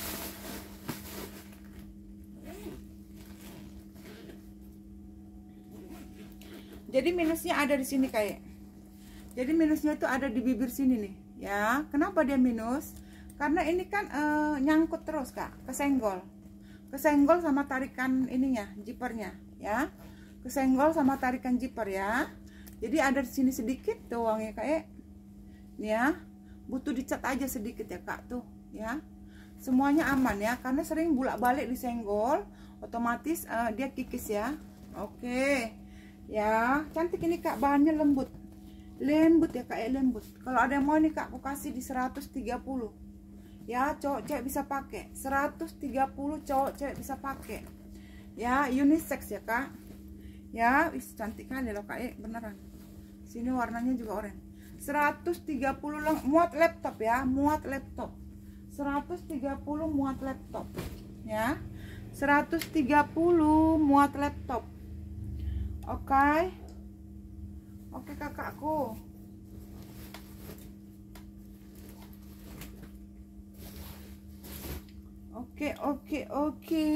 Speaker 1: Jadi minusnya ada di sini kayak. Jadi minusnya itu ada di bibir sini nih ya. Kenapa dia minus? Karena ini kan uh, nyangkut terus kak, kesenggol, kesenggol sama tarikan ininya, zippernya ya, kesenggol sama tarikan zipper ya. Jadi ada di sini sedikit doang ya kayak, nih ya, butuh dicat aja sedikit ya kak tuh ya. Semuanya aman ya, karena sering bolak-balik disenggol, otomatis uh, dia kikis ya. Oke ya, cantik ini kak, bahannya lembut, lembut ya kak, lembut. Kalau ada yang mau nih kak, aku kasih di seratus tiga puluh. Ya, cowok cewek bisa pakai seratus tiga puluh, cowok cewek bisa pakai ya, unisex ya kak ya. Wis cantik kali loh kak, eh, beneran. Sini warnanya juga oranye. Seratus tiga puluh muat laptop ya, muat laptop. Seratus tiga puluh muat laptop ya, seratus tiga puluh muat laptop. Oke okay. Oke okay, kakakku. Oke, oke, oke.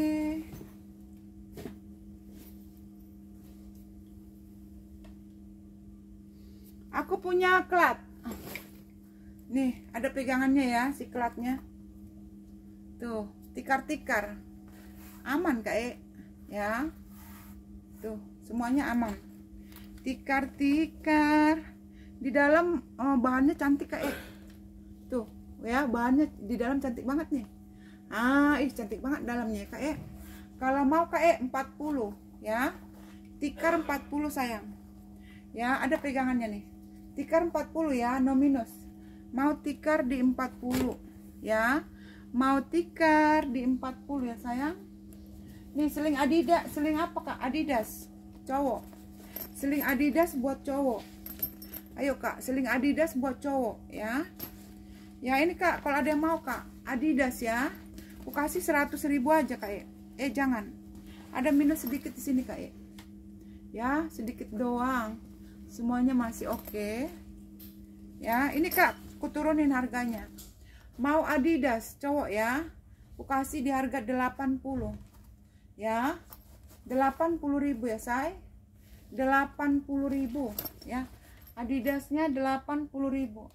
Speaker 1: Aku punya klat. Nih, ada pegangannya ya, si klatnya. Tuh, tikar-tikar. Aman, Kak E. Ya. Tuh, semuanya aman. Tikar-tikar. Di dalam oh, bahannya cantik, Kak E. Tuh, ya, bahannya di dalam cantik banget nih. Ah, ih cantik banget dalamnya kak E. Kalau mau kak E empat puluh ya. Tikar empat puluh sayang. Ya, ada pegangannya nih. Tikar empat puluh ya, no minus. Mau tikar di empat puluh ya. Mau tikar di empat puluh ya sayang. Nih seling Adidas, seling apa kak? Adidas cowok. Seling Adidas buat cowok. Ayo kak, seling Adidas buat cowok ya. Ya ini kak, kalau ada yang mau kak, Adidas ya. Aku kasih seratus ribu aja kak E. Eh jangan, ada minus sedikit di sini kak E. Ya sedikit doang, semuanya masih oke okay. Ya ini kak, aku turunin harganya. Mau Adidas cowok ya, aku kasih di harga delapan puluh ya, delapan puluh ribu ya say, delapan puluh ribu ya. Adidasnya delapan puluh ribu,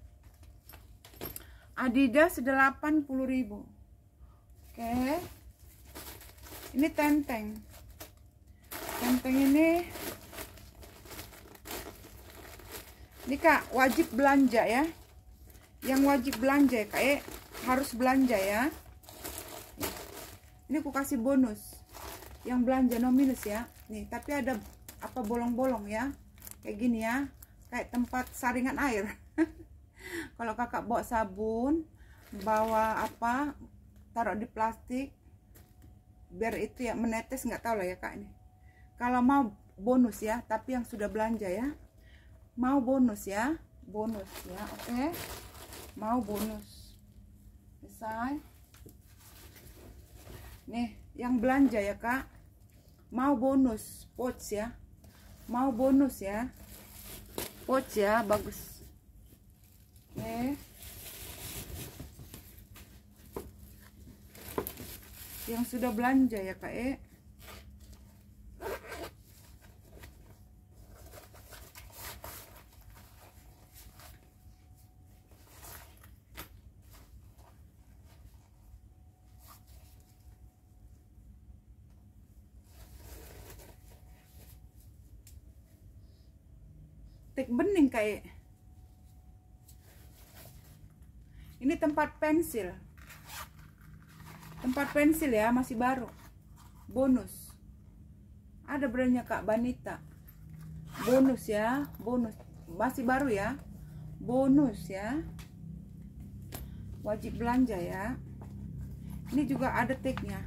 Speaker 1: Adidas delapan puluh ribu. Oke, ini tenteng, tenteng ini, ini kak wajib belanja ya, yang wajib belanja ya kak eh, harus belanja ya. Ini aku kasih bonus, yang belanja no minus ya. Nih tapi ada apa bolong-bolong ya, kayak gini ya, kayak tempat saringan air. Kalau kakak bawa sabun, bawa apa, taruh di plastik biar itu ya menetes, nggak tahu lah ya kak ini. Kalau mau bonus ya, tapi yang sudah belanja ya, mau bonus ya, bonus ya. Oke, mau bonus selesai. Nih yang belanja ya kak, mau bonus pouch ya, mau bonus ya, pouch ya, bagus. Oke, yang sudah belanja ya kak E. Tek bening kak E. Ini tempat pensil, tempat pensil ya, masih baru, bonus. Ada brandnya kak, Banita, bonus ya, bonus, masih baru ya, bonus ya, wajib belanja ya. Ini juga ada tagnya,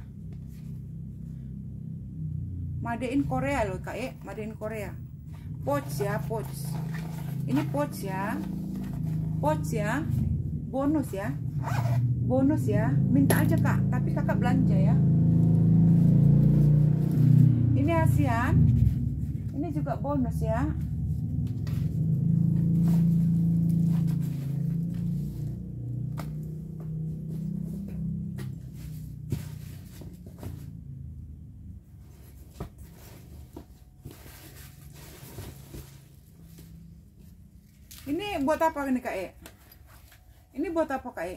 Speaker 1: made in Korea loh kak eh, made in Korea. Pouch ya, pouch, ini pouch ya, pouch ya, bonus ya, bonus ya. Minta aja kak, tapi kakak belanja ya. Ini ASEAN, ini Ini juga bonus ya. Ini buat apa ini Kak E? Ini buat apa Kak E?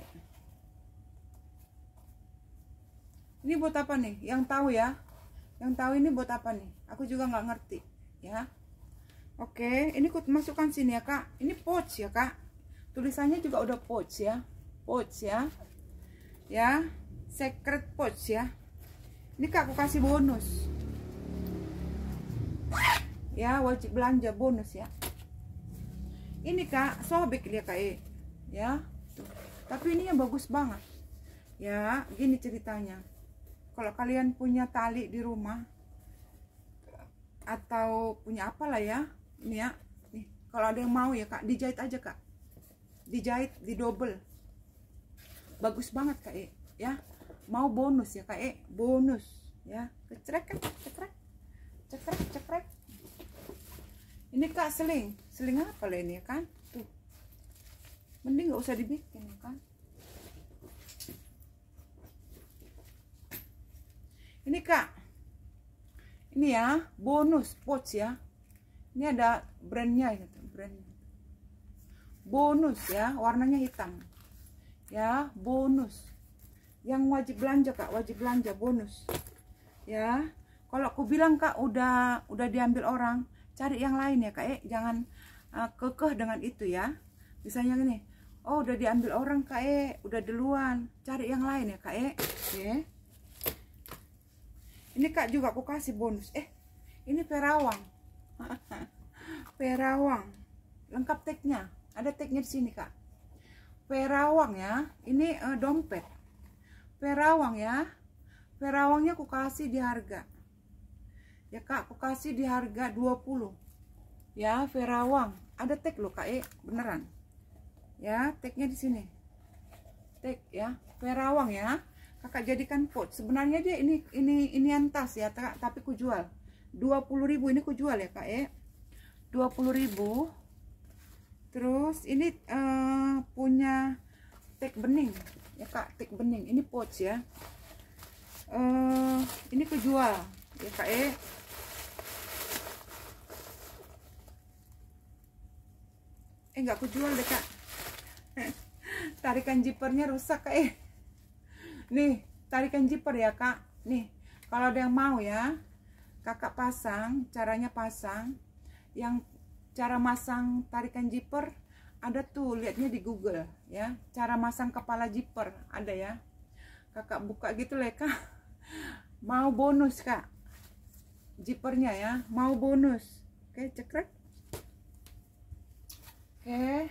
Speaker 1: Ini buat apa nih? Yang tahu ya? Yang tahu ini buat apa nih? Aku juga nggak ngerti ya. Oke, ini aku masukkan sini ya Kak. Ini pouch ya Kak. Tulisannya juga udah pouch ya. Pouch ya. Ya, secret pouch ya. Ini Kak aku kasih bonus. Ya, wajib belanja bonus ya. Ini Kak, sobek dia Kak E. Ya. Tuh. Tapi ini yang bagus banget. Ya, gini ceritanya. Kalau kalian punya tali di rumah atau punya apalah ya, ini ya. Nih, kalau ada yang mau ya Kak, dijahit aja Kak. Dijahit, didobel. Bagus banget Kak E, ya. Mau bonus ya Kak E, bonus ya. Cekrek kan, cekrek. Cekrek, cekrek. Ini Kak seling, seling apa lah ini ya kan? Tuh, mending nggak usah dibikin ya kan? Ini Kak, ini ya bonus pouch ya. Ini ada brandnya gitu, brand. Bonus ya, warnanya hitam. Ya, bonus. Yang wajib belanja Kak, wajib belanja bonus. Ya, kalau aku bilang Kak udah udah diambil orang, cari yang lain ya Kak E, jangan uh, kekeh dengan itu ya. Misalnya gini, oh udah diambil orang Kak E, udah duluan, cari yang lain ya Kak E. Oke. Ini Kak juga aku kasih bonus. Eh, ini perawang. Perawang. Lengkap tagnya. Ada tagnya di sini Kak. Perawang ya. Ini uh, dompet. Perawang ya. Perawangnya aku kasih di harga. Ya Kak, aku kasih di harga dua puluh. Ya, perawang. Ada tag loh Kak E, beneran. Ya, tagnya di sini. Tag ya, perawang ya. Kakak jadikan pot. Sebenarnya dia ini ini ini tas ya, tapi ku jual dua puluh ribu. Ini ku jual ya Kak E, dua puluh ribu. Terus ini uh, punya tag bening ya Kak, tag bening. Ini pot ya. Uh, ini ku jual ya Kak E. Eh nggak ku jual deh Kak. Tarikan zippernya rusak Kak E. Nih, tarikan zipper ya Kak. Nih, kalau ada yang mau ya, Kakak pasang, caranya pasang. Yang cara masang tarikan zipper ada tuh, lihatnya di Google ya. Cara masang kepala zipper ada ya. Kakak buka gitu lah Kak. Mau bonus Kak. Zippernya ya, mau bonus. Oke, cekrek. Oke.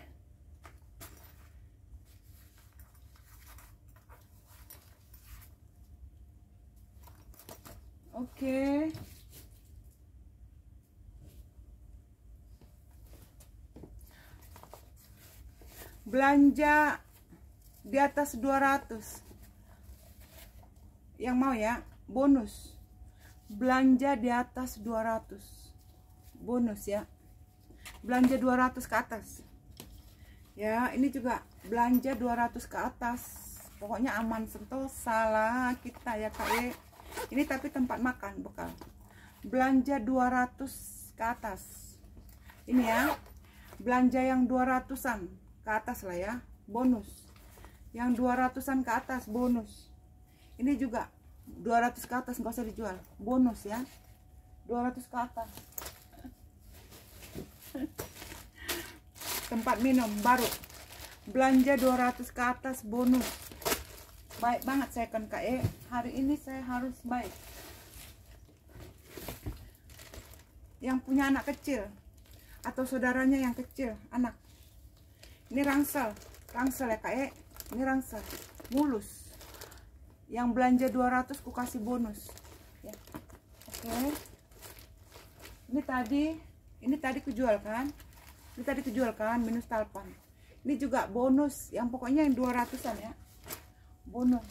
Speaker 1: Oke. Belanja di atas dua ratus. Yang mau ya, bonus. Belanja di atas dua ratus. Bonus ya. Belanja dua ratus ke atas. Ya, ini juga belanja dua ratus ke atas. Pokoknya aman sentosa lah kita ya Kak E. Ini tapi tempat makan bekal. Belanja dua ratus ke atas. Ini ya. Belanja yang dua ratusan ke atas lah ya, bonus. Yang dua ratusan ke atas bonus. Ini juga dua ratus ke atas, nggak usah dijual. Bonus ya. dua ratus ke atas. Tempat minum baru. Belanja dua ratus ke atas bonus. Baik banget saya kan Kak E. Hari ini saya harus baik. Yang punya anak kecil atau saudaranya yang kecil, anak. Ini rangsel, rangsel ya Kak E. Ini rangsel, mulus. Yang belanja dua ratus ku kasih bonus. Ya. Oke. Ini tadi, ini tadi ku jual kan? Ini tadi ku jual kan, minus talpan. Ini juga bonus, yang pokoknya yang dua ratusan ya. Bonus.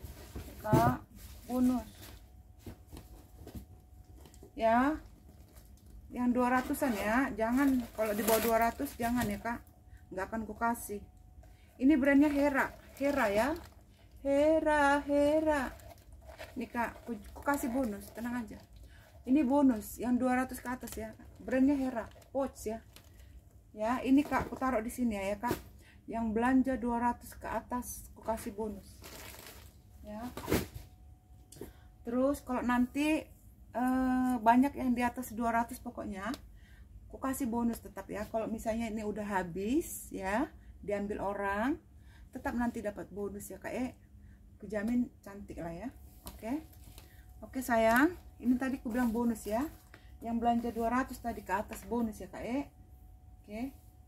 Speaker 1: Kak, bonus. Ya. yang dua ratusan ya, jangan kalau di bawah dua ratus jangan ya kak, nggak akan ku kasih. Ini brandnya Hera, Hera ya, Hera, Hera. Nih kak, ku, ku kasih bonus, tenang aja. Ini bonus yang dua ratus ke atas ya, brandnya Hera, pouch ya. Ya, ini kak, ku taruh di sini ya, ya kak. Yang belanja dua ratus ke atas, ku kasih bonus. Ya. Terus kalau nanti eh, banyak yang di atas dua ratus pokoknya, ku kasih bonus tetap ya. Kalau misalnya ini udah habis ya, diambil orang, tetap nanti dapat bonus ya kak. Eh, ku jamin cantik lah ya. Oke. Oke sayang, ini tadi ku bilang bonus ya. Yang belanja dua ratus tadi ke atas bonus ya kak. Eh. Oke.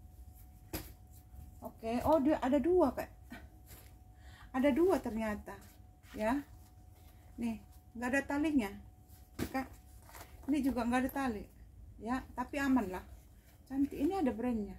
Speaker 1: Oke, oh dia ada dua kak. Ada dua ternyata. Ya. Nih, nggak ada talinya. Kak. Ini juga nggak ada tali. Ya, tapi aman lah. Cantik. Ini ada brandnya.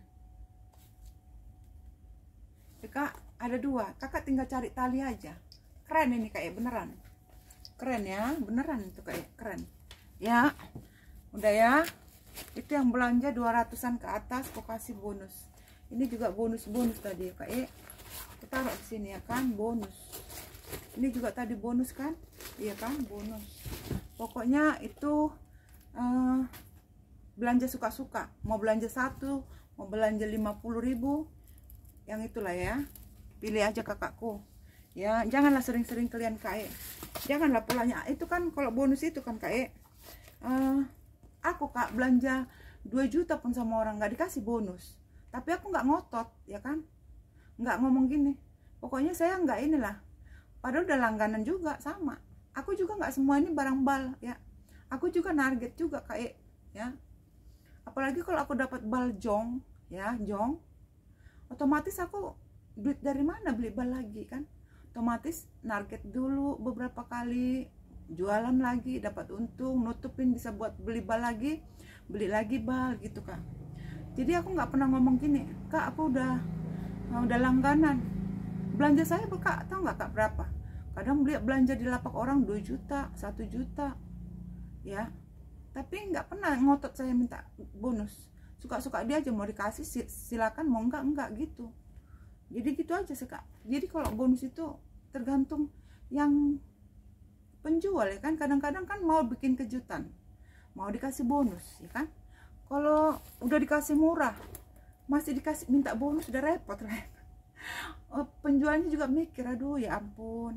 Speaker 1: Ya, kak, ada dua. Kakak tinggal cari tali aja. Keren ini kayak beneran. Keren ya, beneran itu kayak keren. Ya. Udah ya. Itu yang belanja dua ratusan ke atas, aku kasih bonus. Ini juga bonus-bonus tadi ya kak. Eh, kita taruh di sini ya kan, bonus. Ini juga tadi bonus kan? Iya kan, bonus. Pokoknya itu uh, belanja suka-suka. Mau belanja satu, mau belanja lima puluh ribu, yang itulah ya. Pilih aja kakakku. Ya, janganlah sering-sering kalian kak. Eh. Janganlah pulangnya. Itu kan kalau bonus itu kan kak. Eh. Uh, aku kak belanja dua juta pun sama orang nggak dikasih bonus, tapi aku nggak ngotot ya kan, nggak ngomong gini pokoknya saya nggak inilah, padahal udah langganan juga sama aku juga, nggak semua ini barang bal ya, aku juga target juga kayak ya, apalagi kalau aku dapat bal jong ya, jong otomatis aku duit dari mana beli bal lagi kan, otomatis target dulu beberapa kali, jualan lagi dapat untung, nutupin bisa buat beli bal lagi, beli lagi bal gitu kak. Jadi aku nggak pernah ngomong gini kak, aku udah udah langganan belanja saya kak, tahu nggak kak berapa, kadang beli belanja di lapak orang dua juta, satu juta ya, tapi nggak pernah ngotot saya minta bonus, suka-suka dia aja, mau dikasih silakan, mau enggak enggak gitu. Jadi gitu aja sih kak. Jadi kalau bonus itu tergantung yang penjual ya kan, kadang-kadang kan mau bikin kejutan, mau dikasih bonus ya kan. Kalau udah dikasih murah masih dikasih minta bonus, udah repot lah. Oh, penjualnya juga mikir, aduh ya ampun,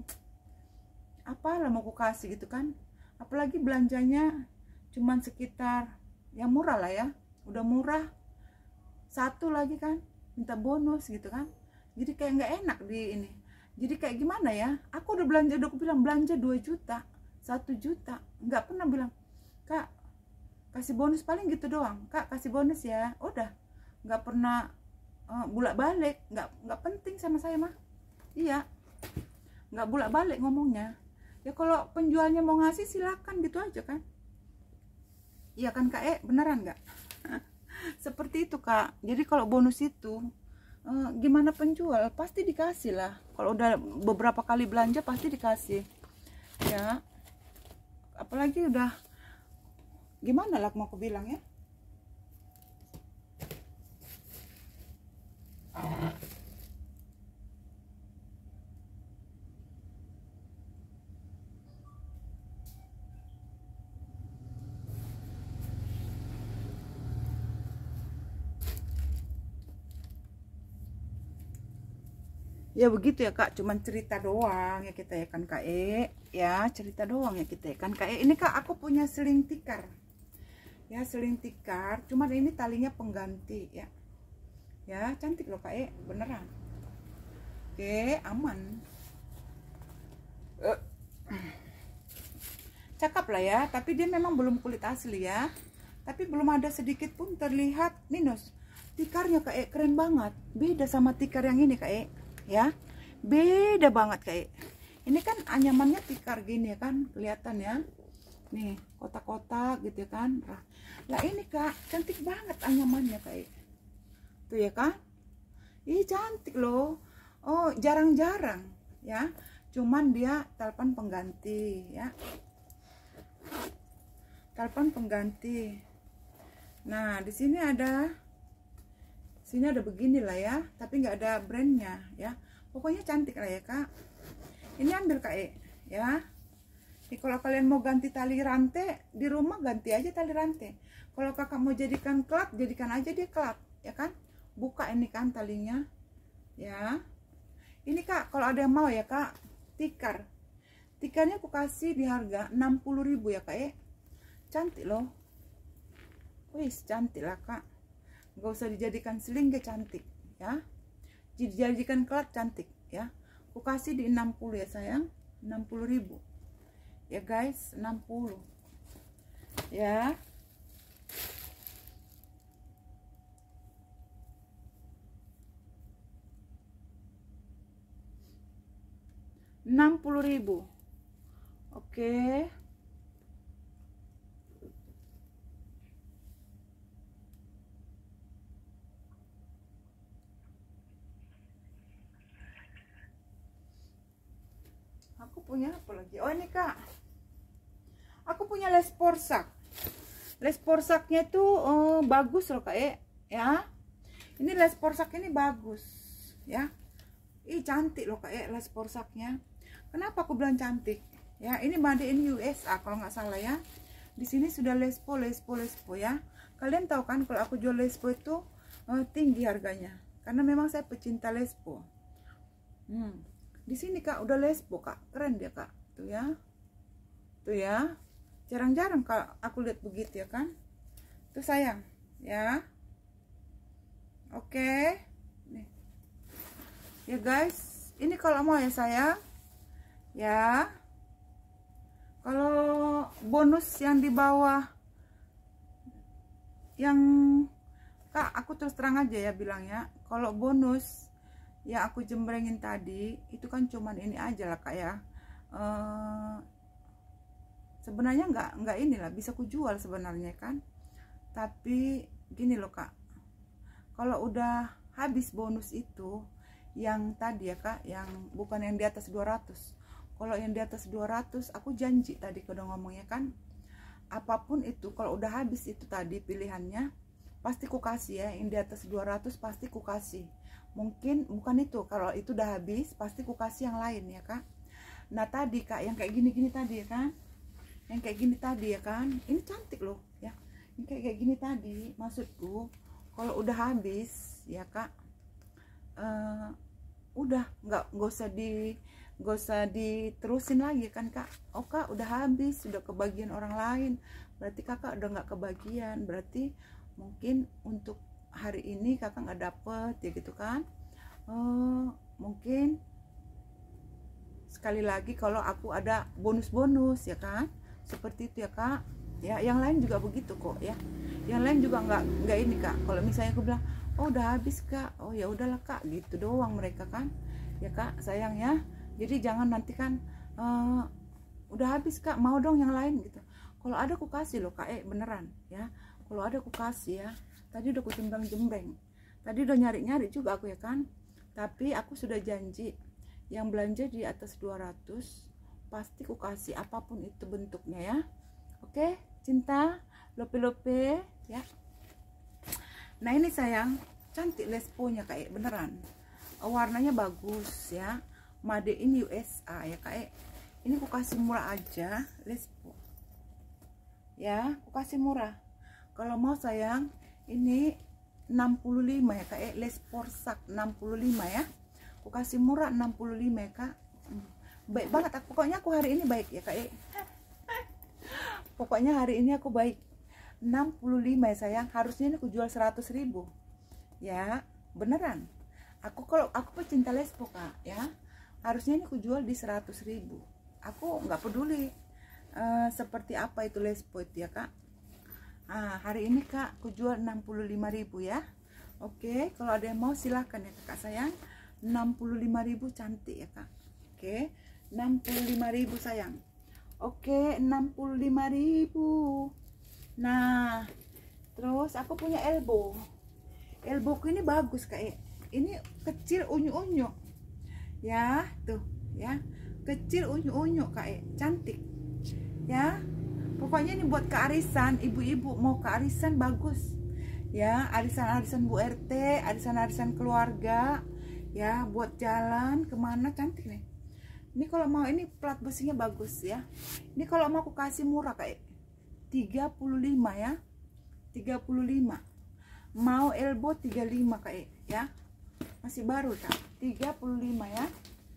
Speaker 1: apalah mau aku kasih gitu kan, apalagi belanjanya cuman sekitar yang murah lah ya, udah murah satu lagi kan minta bonus gitu kan, jadi kayak nggak enak di ini. Jadi kayak gimana ya, aku udah belanja, udah aku bilang belanja dua juta, satu juta, nggak pernah bilang kak kasih bonus, paling gitu doang, kak kasih bonus ya, udah nggak pernah uh, bulak balik, nggak nggak penting sama saya mah, iya nggak bulak balik ngomongnya ya. Kalau penjualnya mau ngasih silakan gitu aja kan, iya kan kak, eh beneran nggak? Seperti itu kak. Jadi kalau bonus itu Uh, gimana penjual pasti dikasih lah, kalau udah beberapa kali belanja pasti dikasih ya, apalagi udah gimana lah mau aku bilang ya. Ya begitu ya kak, cuman cerita doang ya kita ya kan kak, E ya cerita doang ya kita ya kan kak. E ini kak aku punya seling tikar ya, seling tikar, cuman ini talinya pengganti ya, ya cantik loh kak, E beneran. Oke aman, uh. cakep lah ya, tapi dia memang belum kulit asli ya, tapi belum ada sedikit pun terlihat minus. Tikarnya kak, E keren banget, beda sama tikar yang ini kak, E ya, beda banget kayak ini kan, anyamannya tikar gini ya kan, kelihatan ya nih kotak-kotak gitu ya kan. Nah, lah ini kak cantik banget anyamannya kayak tuh ya kan, ih cantik loh. Oh jarang-jarang ya, cuman dia telpon pengganti ya, telpon pengganti Nah, di sini ada sini ada begini lah ya, tapi nggak ada brandnya ya. Pokoknya cantik lah ya kak. Ini ambil kak E ya. Jadi kalau kalian mau ganti tali rantai di rumah, ganti aja tali rantai. Kalau kakak mau jadikan klap, jadikan aja dia klap ya kan. Buka ini kan talinya ya. Ini kak, kalau ada yang mau ya kak, tikar. Tikarnya aku kasih di harga enam puluh ribu ya kak E. Cantik loh. Wih, cantik lah kak. Gak usah dijadikan seling, gak cantik ya. Dijadikan klap cantik ya. Aku kasih di enam puluh ya sayang, enam puluh ribu ya guys, enam puluh ya. enam puluh ribu. Oke. Aku punya apa lagi? Oh ini kak, aku punya les porsak. Les porsaknya tuh oh, bagus loh kak E ya. Ini les porsak ini bagus ya. Ih cantik loh kak E les porsaknya. Kenapa aku bilang cantik ya? Ini made in U S A kalau nggak salah ya. Di sini sudah lespo lespo lespo ya. Kalian tahu kan kalau aku jual lespo itu uh, tinggi harganya, karena memang saya pecinta lespo. Hmm. Di sini kak udah lespo kak, keren dia kak, tuh ya, tuh ya, jarang-jarang kak aku lihat begitu ya kan, tuh sayang, ya, oke, nih, ya guys, ini kalau mau ya sayang, ya, kalau bonus yang di bawah, yang kak aku terus terang aja ya bilangnya, kalau bonus yang aku jembrengin tadi itu kan cuman ini aja lah kak ya. Uh, sebenarnya nggak nggak inilah bisa ku jual sebenarnya kan, tapi gini loh kak, kalau udah habis bonus itu yang tadi ya kak, yang bukan yang di atas dua ratus, kalau yang di atas dua ratus aku janji tadi udah ngomongnya kan, apapun itu kalau udah habis itu tadi pilihannya pasti ku kasih ya. Yang di atas dua ratus pasti ku kasih. Mungkin bukan itu, kalau itu udah habis pasti ku kasih yang lain ya kak. Nah tadi kak yang kayak gini-gini tadi ya kan, yang kayak gini tadi ya kan, ini cantik loh ya. Ini kayak kayak gini tadi, maksudku kalau udah habis ya kak, uh, udah nggak nggak usah di nggak usah diterusin lagi kan kak. Oh kak udah habis, sudah kebagian orang lain, berarti kakak udah nggak kebagian, berarti mungkin untuk hari ini kakak nggak dapet ya gitu kan. uh, mungkin sekali lagi kalau aku ada bonus-bonus ya kan, seperti itu ya kak ya. Yang lain juga begitu kok ya, yang lain juga nggak nggak ini kak. Kalau misalnya aku bilang oh udah habis kak, oh ya udahlah kak, gitu doang mereka kan ya kak sayang ya. Jadi jangan nanti kan uh, udah habis kak, mau dong yang lain gitu. Kalau ada aku kasih loh kak, eh beneran ya, kalau ada aku kasih ya. Tadi udah aku jembreng-jembreng, tadi udah nyari-nyari juga aku ya kan, tapi aku sudah janji yang belanja di atas dua ratus pasti aku kasih apapun itu bentuknya ya. Oke cinta lope-lope ya. Nah ini sayang, cantik lesponya kak, beneran warnanya bagus ya, made in U S A ya kak. Ini aku kasih murah aja lespo ya, aku kasih murah. Kalau mau sayang ini enam puluh lima ya kak, les porsak enam puluh lima ya, aku kasih murah enam puluh lima ya kak. Baik banget aku, pokoknya aku hari ini baik ya kak. Pokoknya hari ini aku baik. Enam puluh lima ya sayang, harusnya ini aku jual seratus ribu ya, beneran. Aku kalau aku pecinta lespo kak ya, harusnya ini aku jual di seratus ribu. Aku nggak peduli uh, seperti apa itu lespo itu ya kak. Ah, hari ini kak aku jual enam puluh lima ribu ya. Oke, kalau ada yang mau silahkan ya kak sayang. enam puluh lima ribu cantik ya kak. Oke, enam puluh lima ribu sayang. Oke, enam puluh lima ribu. Nah, terus aku punya elbow. Elbowku ini bagus kak. Ini kecil unyu-unyu. Ya, tuh ya. Kecil unyu-unyu kak, cantik. Ya. Pokoknya ini buat kearisan, ibu-ibu mau kearisan bagus ya, arisan-arisan Bu R T, arisan-arisan keluarga ya, buat jalan kemana cantik nih. Ini kalau mau, ini plat besinya bagus ya. Ini kalau mau aku kasih murah kayak tiga puluh lima ya, tiga puluh lima. Mau elbow tiga puluh lima kayak ya, masih baru Kak, tiga puluh lima ya.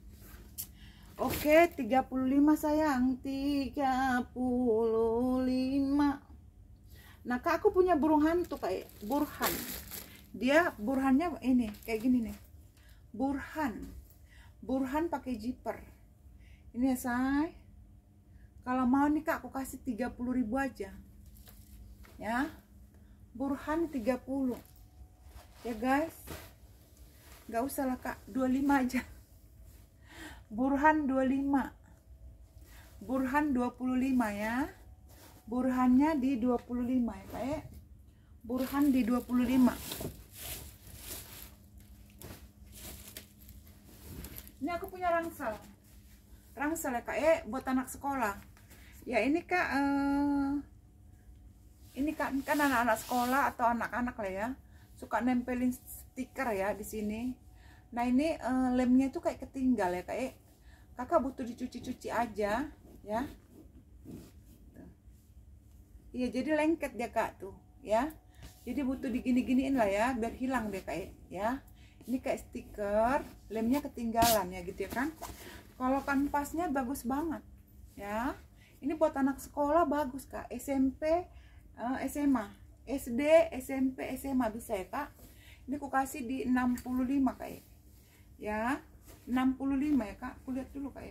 Speaker 1: Oke, tiga puluh lima sayang, tiga puluh lima. Nah Kak, aku punya burung hantu kayak Burhan. Dia burhannya ini kayak gini nih. Burhan. Burhan pakai zipper. Ini ya say. Kalau mau nih Kak, aku kasih tiga puluh ribu aja. Ya. Burhan tiga puluh. Ya guys. Nggak usah lah Kak, dua puluh lima aja. Burhan dua puluh lima. Burhan dua puluh lima ya. Burhannya di dua puluh lima ya kayak. Burhan di dua puluh lima. Ini aku punya rangsel. Rangsel ya Kak, eh buat anak sekolah. Ya ini Kak, eh, ini kan kan anak-anak sekolah atau anak-anak lah ya, suka nempelin stiker ya di sini. Nah ini eh, lemnya itu kayak ketinggal ya Kak, eh Kakak butuh dicuci-cuci aja ya. Iya jadi lengket dia Kak tuh ya. Jadi butuh digini-giniin lah ya, biar hilang deh Kak ya. Ini kayak stiker, lemnya ketinggalan ya gitu ya kan. Kalau kanvasnya bagus banget ya. Ini buat anak sekolah bagus Kak, S M P, uh, S M A, S D, S M P, S M A bisa ya Kak. Ini aku kasih di enam puluh lima Kak ya. enam puluh lima ya Kak, aku lihat dulu Kak ya.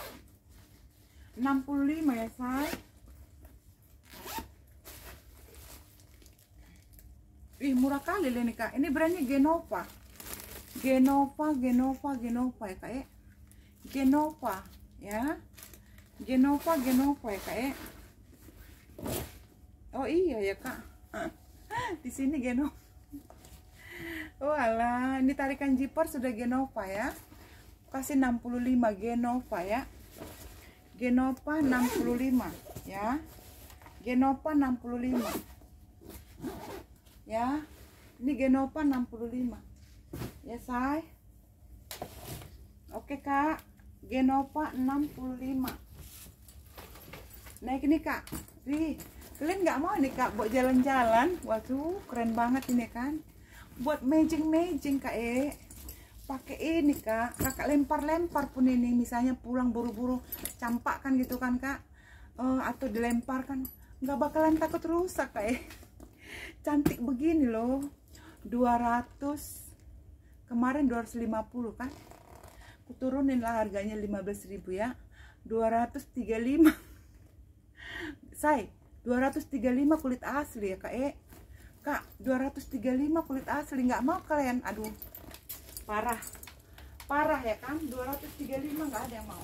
Speaker 1: enam puluh lima ya say. Ih murah kali nih Kak. Ini brandnya Genova. Genova, Genova, Genova ya Kak ya. Genova ya. Genova, Genova ya Kak ya. Oh iya ya Kak. Di sini Genova. Oh alah, ini tarikan zipper sudah Genova ya. Kasih enam puluh lima Genova ya. Genova enam puluh lima ya. Genova enam puluh lima. Ya, ini Genova enam puluh lima ya say. Oke Kak, Genova enam puluh lima. Naik ini Kak. Nih, kalian nggak mau nih Kak buat jalan-jalan? Waduh, keren banget ini kan. Buat mejeng-mejeng Kak eh. Pakai ini Kak, Kakak lempar-lempar pun ini, misalnya pulang buru-buru campakkan gitu kan Kak. Uh, atau dilemparkan, nggak bakalan takut rusak Kak eh. Cantik begini loh, dua ratus, kemarin dua ratus lima puluh kan, aku turunin lah harganya lima belas ribu ya, dua ratus tiga puluh lima. Say, dua ratus tiga puluh lima kulit asli ya Kak eh. Kak, dua ratus tiga puluh lima kulit asli, nggak mau kalian? Aduh, parah, parah ya kan, dua ratus tiga puluh lima nggak ada yang mau.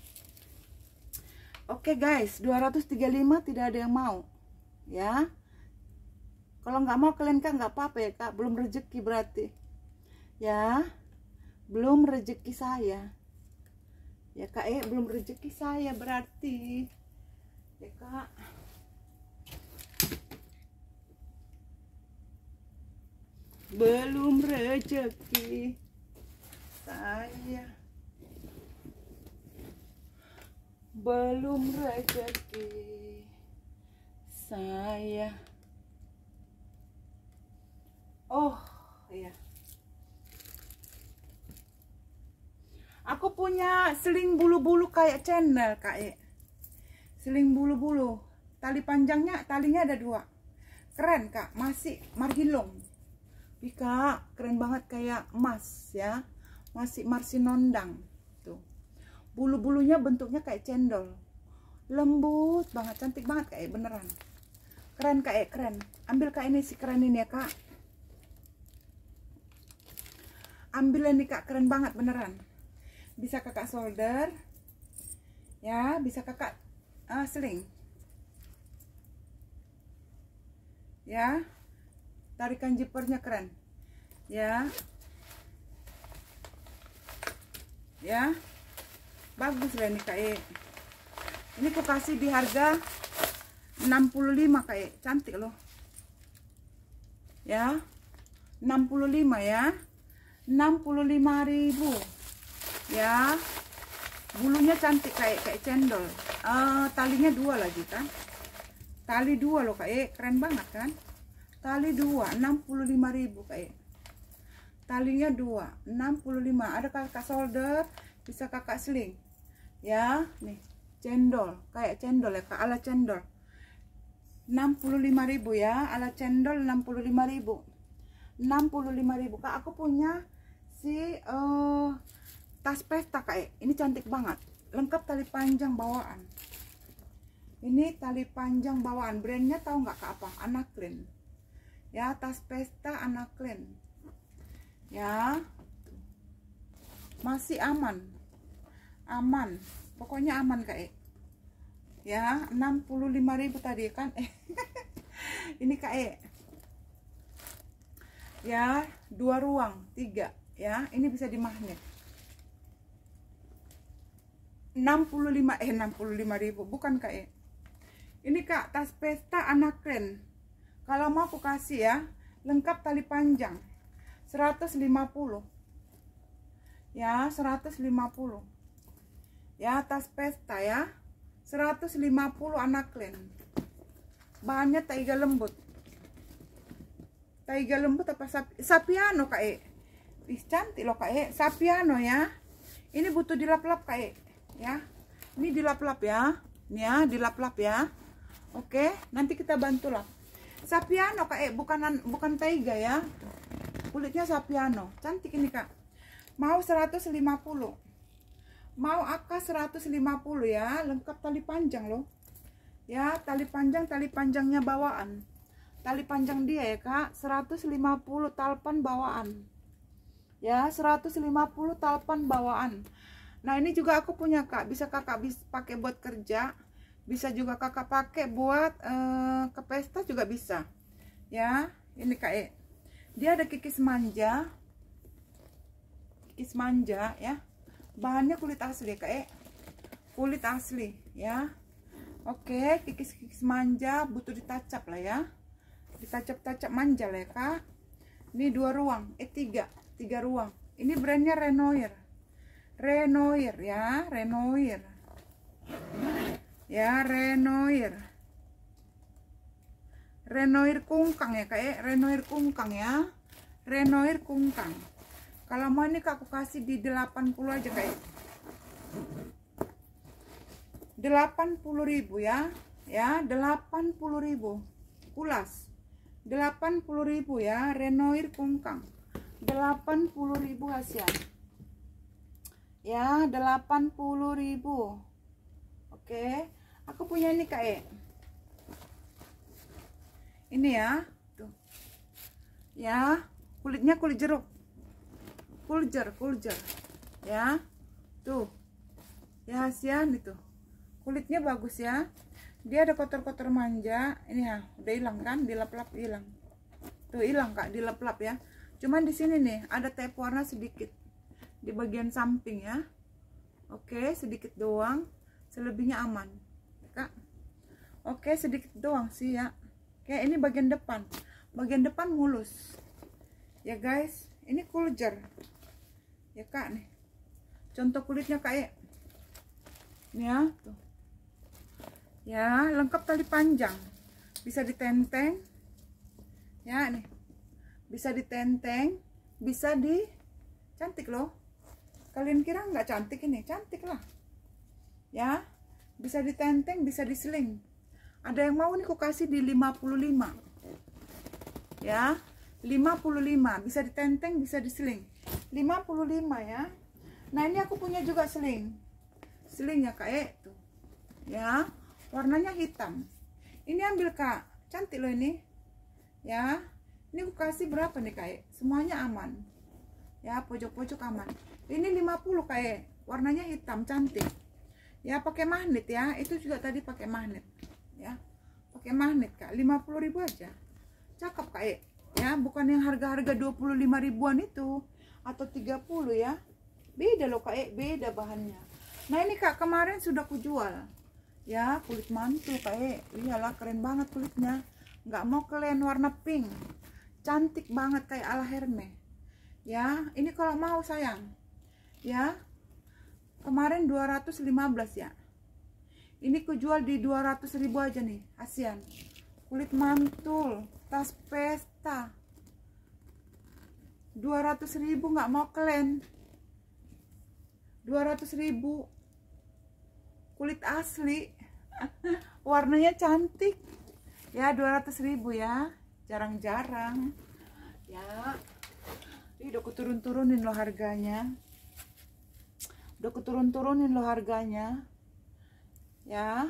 Speaker 1: Oke guys, dua ratus tiga puluh lima tidak ada yang mau ya. Kalau nggak mau kalian Kak nggak apa-apa ya Kak, belum rezeki berarti ya, belum rezeki saya ya Kak eh, belum rezeki saya berarti ya Kak. Belum rezeki saya, belum rezeki saya. Oh iya, aku punya seling bulu-bulu kayak channel Kak e. Seling bulu-bulu, tali panjangnya, talinya ada dua, keren Kak, masih margilong. Ih Kak, keren banget kayak emas ya, masih marsinondang tuh. Bulu-bulunya bentuknya kayak cendol, lembut banget, cantik banget Kak e, beneran keren Kak e, keren. Ambil Kak ini, si keren ini ya Kak. Ambil ini Kak, keren banget beneran. Bisa Kakak solder ya, bisa Kakak uh, seling ya. Tarikan zippernya keren ya, ya bagus lah ini Kak e. Ini aku kasih di harga enam puluh lima Kak E. Cantik loh ya, enam puluh lima ya, enam puluh lima ribu ya. Bulunya cantik kayak kayak cendol. Uh, talinya dua lagi kan, tali dua loh Kak E. Keren banget kan, tali dua, enam puluh lima ribu Kak E. Talinya dua, enam puluh lima. Ada kakak solder, bisa kakak sling ya. Nih cendol, kayak cendol ya Kak, ala cendol, enam puluh lima ribu ya, ala cendol enam puluh lima ribu, enam puluh lima ribu Kak. Aku punya si uh, tas pesta Kak E. Ini cantik banget, lengkap tali panjang bawaan. Ini tali panjang bawaan, brandnya tahu nggak Kak apa? Anaclean ya, tas pesta Anaclean ya. Masih aman, aman, pokoknya aman Kak E ya. Enam puluh lima ribu tadi kan. Ini Kak E ya, dua ruang tiga ya. Ini bisa dimagnet. enam puluh lima eh enam puluh lima ribu bukan Kak E. Ini Kak, tas pesta Anaclean. Kalau mau aku kasih ya, lengkap tali panjang seratus lima puluh ya, seratus lima puluh ya, tas pesta ya, seratus lima puluh Anaclean. Bahannya taiga lembut, taiga lembut apa sapi, sapiano Kak E. Ih, cantik loh Kak E, sapiano ya. Ini butuh dilap-lap Kak E ya. Ini dilap-lap ya, ini ya, dilap-lap ya. Oke, nanti kita bantu lap. Sapiano Kak E, bukan bukan taiga ya. Kulitnya sapiano, cantik ini Kak. Mau seratus lima puluh, mau aka seratus lima puluh ya, lengkap tali panjang loh ya. Tali panjang, tali panjangnya bawaan, tali panjang dia ya Kak, seratus lima puluh talpan bawaan ya, seratus lima puluh talpan bawaan. Nah ini juga aku punya Kak, bisa kakak bisa pakai buat kerja, bisa juga kakak pakai buat uh, ke pesta juga bisa ya. Ini Kak E, dia ada kikis manja, kikis manja ya. Bahannya kulit asli Kak E, kulit asli ya. Oke, kikis-kikis manja, butuh ditacap lah ya, ditacap-tacap manja lah ya Kak. Ini dua ruang, eh tiga, tiga ruang. Ini brandnya Renoir, Renoir ya, Renoir ya, Renoir, Renoir kungkang ya Kak E, Renoir kungkang ya, Renoir kungkang. Kalau mau ini Kak, aku kasih di delapan puluh aja Kak E, delapan puluh ribu ya, ya delapan puluh ribu, ulas delapan puluh ribu ya, Renoir kungkang, delapan puluh ribu Asian ya, delapan puluh ribu. Oke, aku punya ini Kak E, ini ya, tuh ya, kulitnya kulit jeruk, kuljer, kuljer ya, tuh ya Asian itu, kulitnya bagus ya. Dia ada kotor-kotor manja, ini ya, udah hilang kan, dilap-lap hilang, tuh hilang Kak, dilap-lap ya. Cuman di sini nih ada tep warna sedikit di bagian samping ya. Oke, sedikit doang, selebihnya aman Kak. Oke, sedikit doang sih ya. Oke, ini bagian depan, bagian depan mulus ya guys. Ini kuljer ya Kak, nih contoh kulitnya Kak E, ini ya tuh ya, lengkap tali panjang, bisa ditenteng ya, nih bisa ditenteng, bisa di, cantik loh. Kalian kira nggak cantik? Ini cantik lah ya, bisa ditenteng, bisa diseling. Ada yang mau nih aku kasih di lima puluh lima ya, lima puluh lima, bisa ditenteng, bisa diseling, lima puluh lima ya. Nah ini aku punya juga seling, selingnya Kak E tuh ya, warnanya hitam. Ini ambil Kak, cantik loh ini ya. Ini aku kasih berapa nih Kak E, semuanya aman ya, pojok-pojok aman. Ini lima puluh Kak E, warnanya hitam, cantik ya, pakai magnet ya. Itu juga tadi pakai magnet ya, pakai magnet Kak, lima puluh ribu aja, cakep Kak E ya. Bukan yang harga-harga dua puluh lima ribuan itu atau tiga puluh ya, beda loh Kak E, beda bahannya. Nah ini Kak, kemarin sudah aku jual ya, kulit mantul kayak iyalah, keren banget kulitnya. Nggak mau kalian warna pink, cantik banget kayak ala Hermes ya. Ini kalau mau sayang ya, kemarin dua ratus lima belas ya, ini kujual di dua ratus ribu aja nih. ASEAN kulit mantul tas pesta dua ratus ribu, nggak mau kalian. Dua ratus ribu kulit asli warnanya cantik ya, dua ratus ribu ya, jarang-jarang ya. Ini udah kuturun-turunin loh harganya, udah kuturun-turunin loh harganya ya.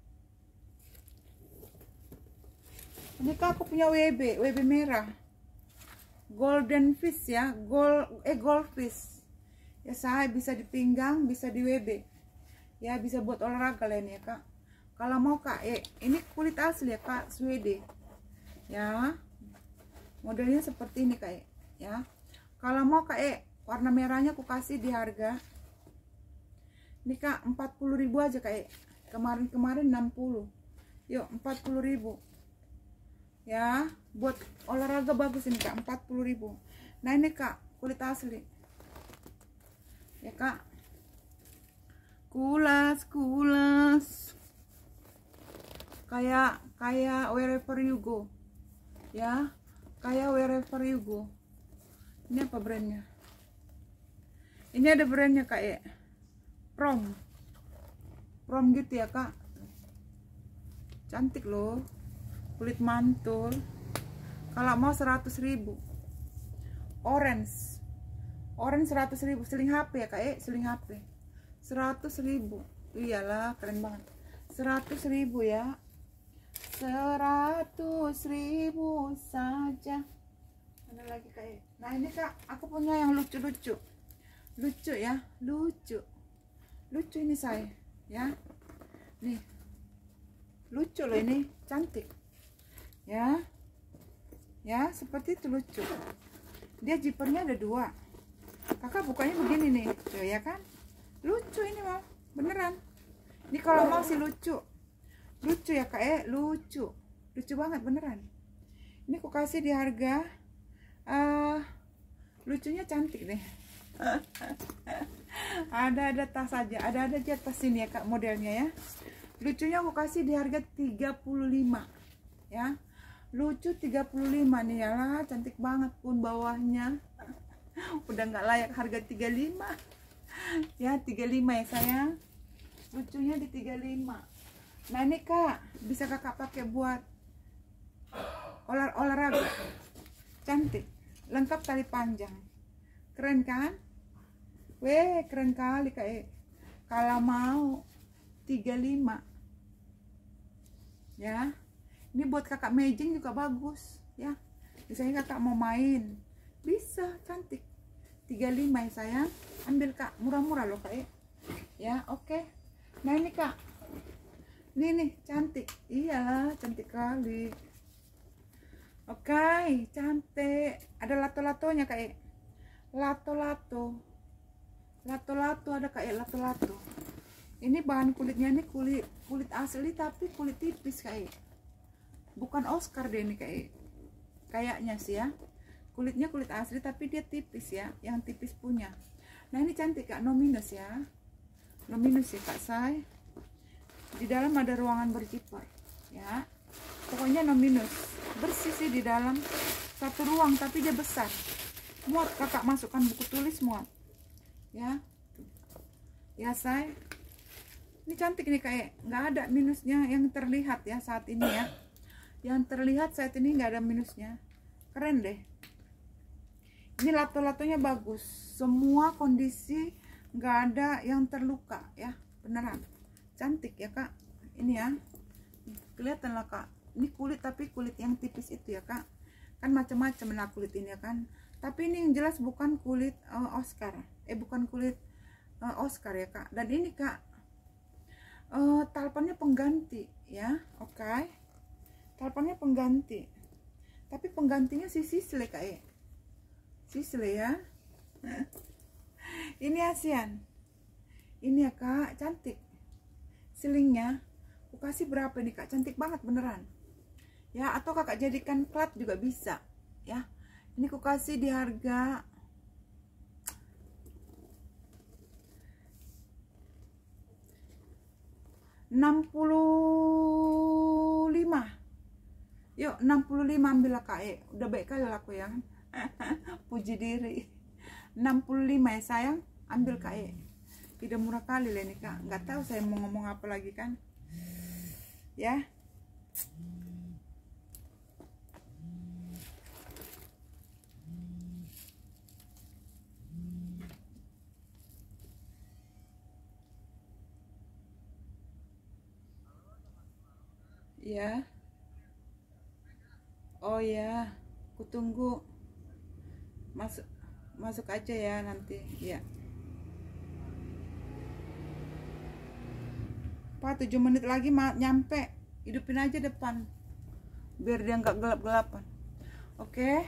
Speaker 1: Ini kak aku punya W B, W B merah golden fish ya, gold eh goldfish ya. Saya bisa di pinggang, bisa di W B ya, bisa buat olahraga kalian ya kak. Kalau mau kak, eh ini kulit asli ya kak, Swede ya, modelnya seperti ini kak ya. Kalau mau kak, eh warna merahnya aku kasih di harga ini kak empat puluh ribu aja kak. Kemarin-kemarin enam puluh, yuk empat puluh ribu ya, buat olahraga bagus ini kak, empat puluh ribu. Nah ini kak kulit asli ya kak, kulas kulas kayak kayak wherever you go ya, kayak wherever you go. Ini apa brandnya? Ini ada brandnya kak ya, prom prom gitu ya kak, cantik loh, kulit mantul. Kalau mau seratus ribu, orange orange seratus ribu, seling H P ya kak, eh seling H P seratus ribu, iyalah keren banget. Seratus ribu ya, seratus ribu saja. Mana lagi kak? Nah ini kak aku punya yang lucu-lucu, lucu ya, lucu lucu ini saya ya, nih lucu loh, ini cantik ya ya, seperti itu lucu. Dia zippernya ada dua, kakak bukanya begini nih tuh ya kan, lucu ini mau beneran. Ini kalau mau sih lucu lucu ya kak, eh lucu lucu banget beneran. Ini aku kasih di harga uh, lucunya cantik deh. Ada-ada tas aja, ada-ada aja tas ini ya kak modelnya ya. Lucunya aku kasih di harga tiga puluh lima ya, lucu tiga puluh lima nih ya lah, cantik banget pun bawahnya. Udah nggak layak harga tiga puluh lima ya, tiga puluh lima ya sayang, lucunya di tiga puluh lima. Nah ini kak bisa kakak pakai buat olah olahraga, cantik, lengkap tali panjang, keren kan? Weh keren kali kak. Eh kalau mau tiga puluh lima ya, ini buat kakak mejeng juga bagus ya, misalnya kakak mau main bisa, cantik. Tiga puluh lima ya sayang, ambil kak, murah-murah loh kak ya. Oke, nah ini kak, ini nih cantik, iyalah cantik kali. Oke cantik, ada lato-latonya kak, lato-lato lato-lato ada kak, lato-lato. Ini bahan kulitnya nih kulit kulit asli tapi kulit tipis kak, bukan Oscar deh ini kak, kayaknya sih ya. Kulitnya kulit asli tapi dia tipis ya, yang tipis punya. Nah ini cantik kak, no minus ya, no minus ya kak say. Di dalam ada ruangan berzipper ya, pokoknya no minus, bersih sih di dalam, satu ruang tapi dia besar, muat kakak masukkan buku tulis, muat ya ya say. Ini cantik nih kayak, nggak ada minusnya yang terlihat ya saat ini ya, yang terlihat saat ini nggak ada minusnya, keren deh. Ini lato-latonya bagus, semua kondisi, nggak ada yang terluka ya, beneran cantik ya kak. Ini ya kelihatan lah kak, ini kulit tapi kulit yang tipis itu ya kak, kan macam-macam lah kulit ini ya kan, tapi ini yang jelas bukan kulit uh, Oscar, eh bukan kulit uh, Oscar ya kak. Dan ini kak uh, talpannya pengganti ya, oke okay. Talpannya pengganti, tapi penggantinya si sisle kak ya, sisle ya. Ini ASEAN, ini ya kak, cantik, silingnya Aku kasih berapa nih kak, cantik banget beneran ya. Atau kakak jadikan plat juga bisa ya. Ini aku kasih di harga enam puluh lima. Yuk enam puluh lima ambil lah kak. Eh, udah baik kali lah aku ya. Puji diri. enam puluh lima ya sayang, ambil kak. Eh, tidak murah kali lah ini kak. Nggak tahu saya mau ngomong apa lagi kan ya. Ya. Oh ya, aku tunggu. Masuk masuk aja ya nanti ya. Pak, tujuh menit lagi nyampe. Hidupin aja depan biar dia nggak gelap-gelapan. Oke.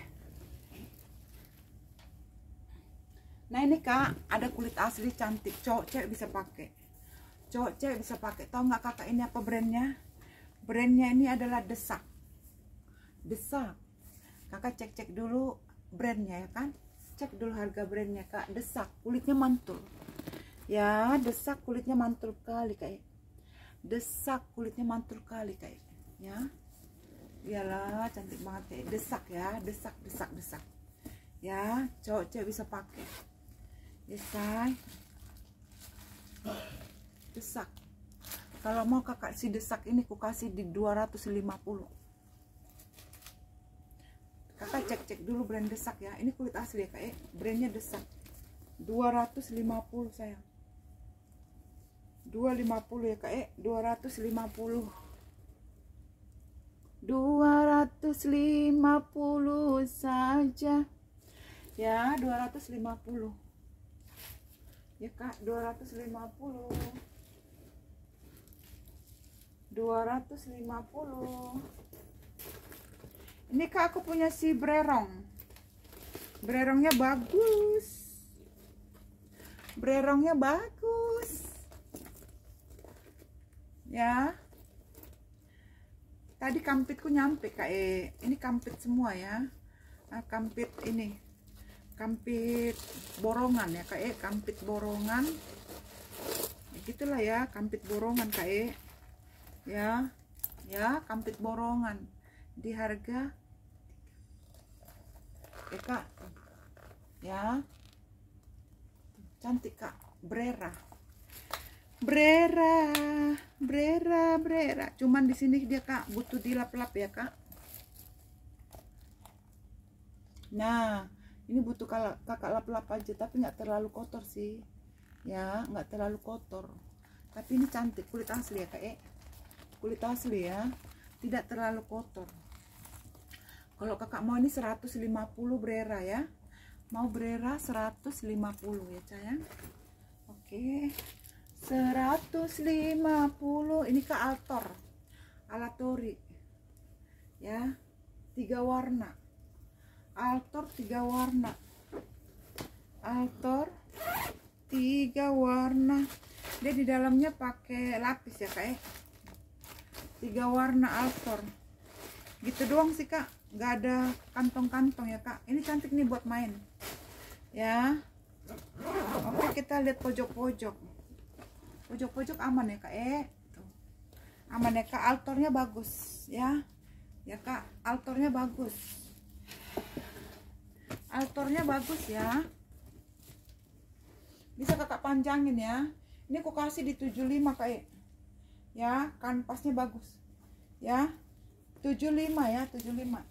Speaker 1: Nah ini kak, ada kulit asli cantik, cowok cewek bisa pakai. Cowok cewek bisa pakai. Tahu nggak kakak ini apa brandnya? Brandnya ini adalah Desak. Desak. Kakak cek-cek dulu brandnya ya kan. Cek dulu harga brandnya kak. Desak, kulitnya mantul. Ya, Desak kulitnya mantul kali kayak. Desak kulitnya mantul kali kayak. Ya. Iyalah, cantik banget kayak. Desak ya, Desak, Desak, Desak. Ya, cowok cewek bisa pakai. Ya, say. Desak. Kalau mau kakak si Desak ini aku kasih di dua ratus lima puluh. Kakak cek-cek dulu brand Desak ya. Ini kulit asli ya kak. Eh, brandnya Desak. dua ratus lima puluh sayang. dua ratus lima puluh ya kak. Eh, dua ratus lima puluh. dua ratus lima puluh saja. Ya, dua ratus lima puluh. Ya kak, dua ratus lima puluh. dua ratus lima puluh. Ini kak aku punya si Brerong. Brerongnya bagus. Brerongnya bagus. Ya. Tadi kampitku nyampe kak. Eh, ini kampit semua ya. Nah, kampit ini. Kampit borongan ya kak. Eh, kampit borongan. Ya, gitulah ya, kampit borongan kak. Eh. Ya, ya kampit borongan di harga eh kak ya, cantik kak. Brera, Brera, Brera, Brera. Cuman di sini dia kak butuh dilap-lap ya kak. Nah, ini butuh kakak lap-lap aja, tapi nggak terlalu kotor sih ya, nggak terlalu kotor. Tapi ini cantik, kulit asli ya kak. Eh, kulit asli ya, tidak terlalu kotor. Kalau kakak mau ini seratus lima puluh Brera ya. Mau Brera seratus lima puluh ya sayang. Oke, seratus lima puluh. Ini ke Altor, Alatori ya, tiga warna. Altor tiga warna. Altor tiga warna. Dia di dalamnya pakai lapis ya kak. Tiga warna Altor. Gitu doang sih kak, nggak ada kantong-kantong ya kak. Ini cantik nih buat main ya. Oke, kita lihat pojok-pojok. Pojok-pojok aman ya kak. Eh tuh. Aman ya kak. Altornya bagus ya. Ya kak, Altornya bagus. Altornya bagus ya. Bisa kakak panjangin ya. Ini aku kasih di tujuh puluh lima kak. Ya, kanvasnya bagus ya. tujuh puluh lima ya, tujuh puluh lima.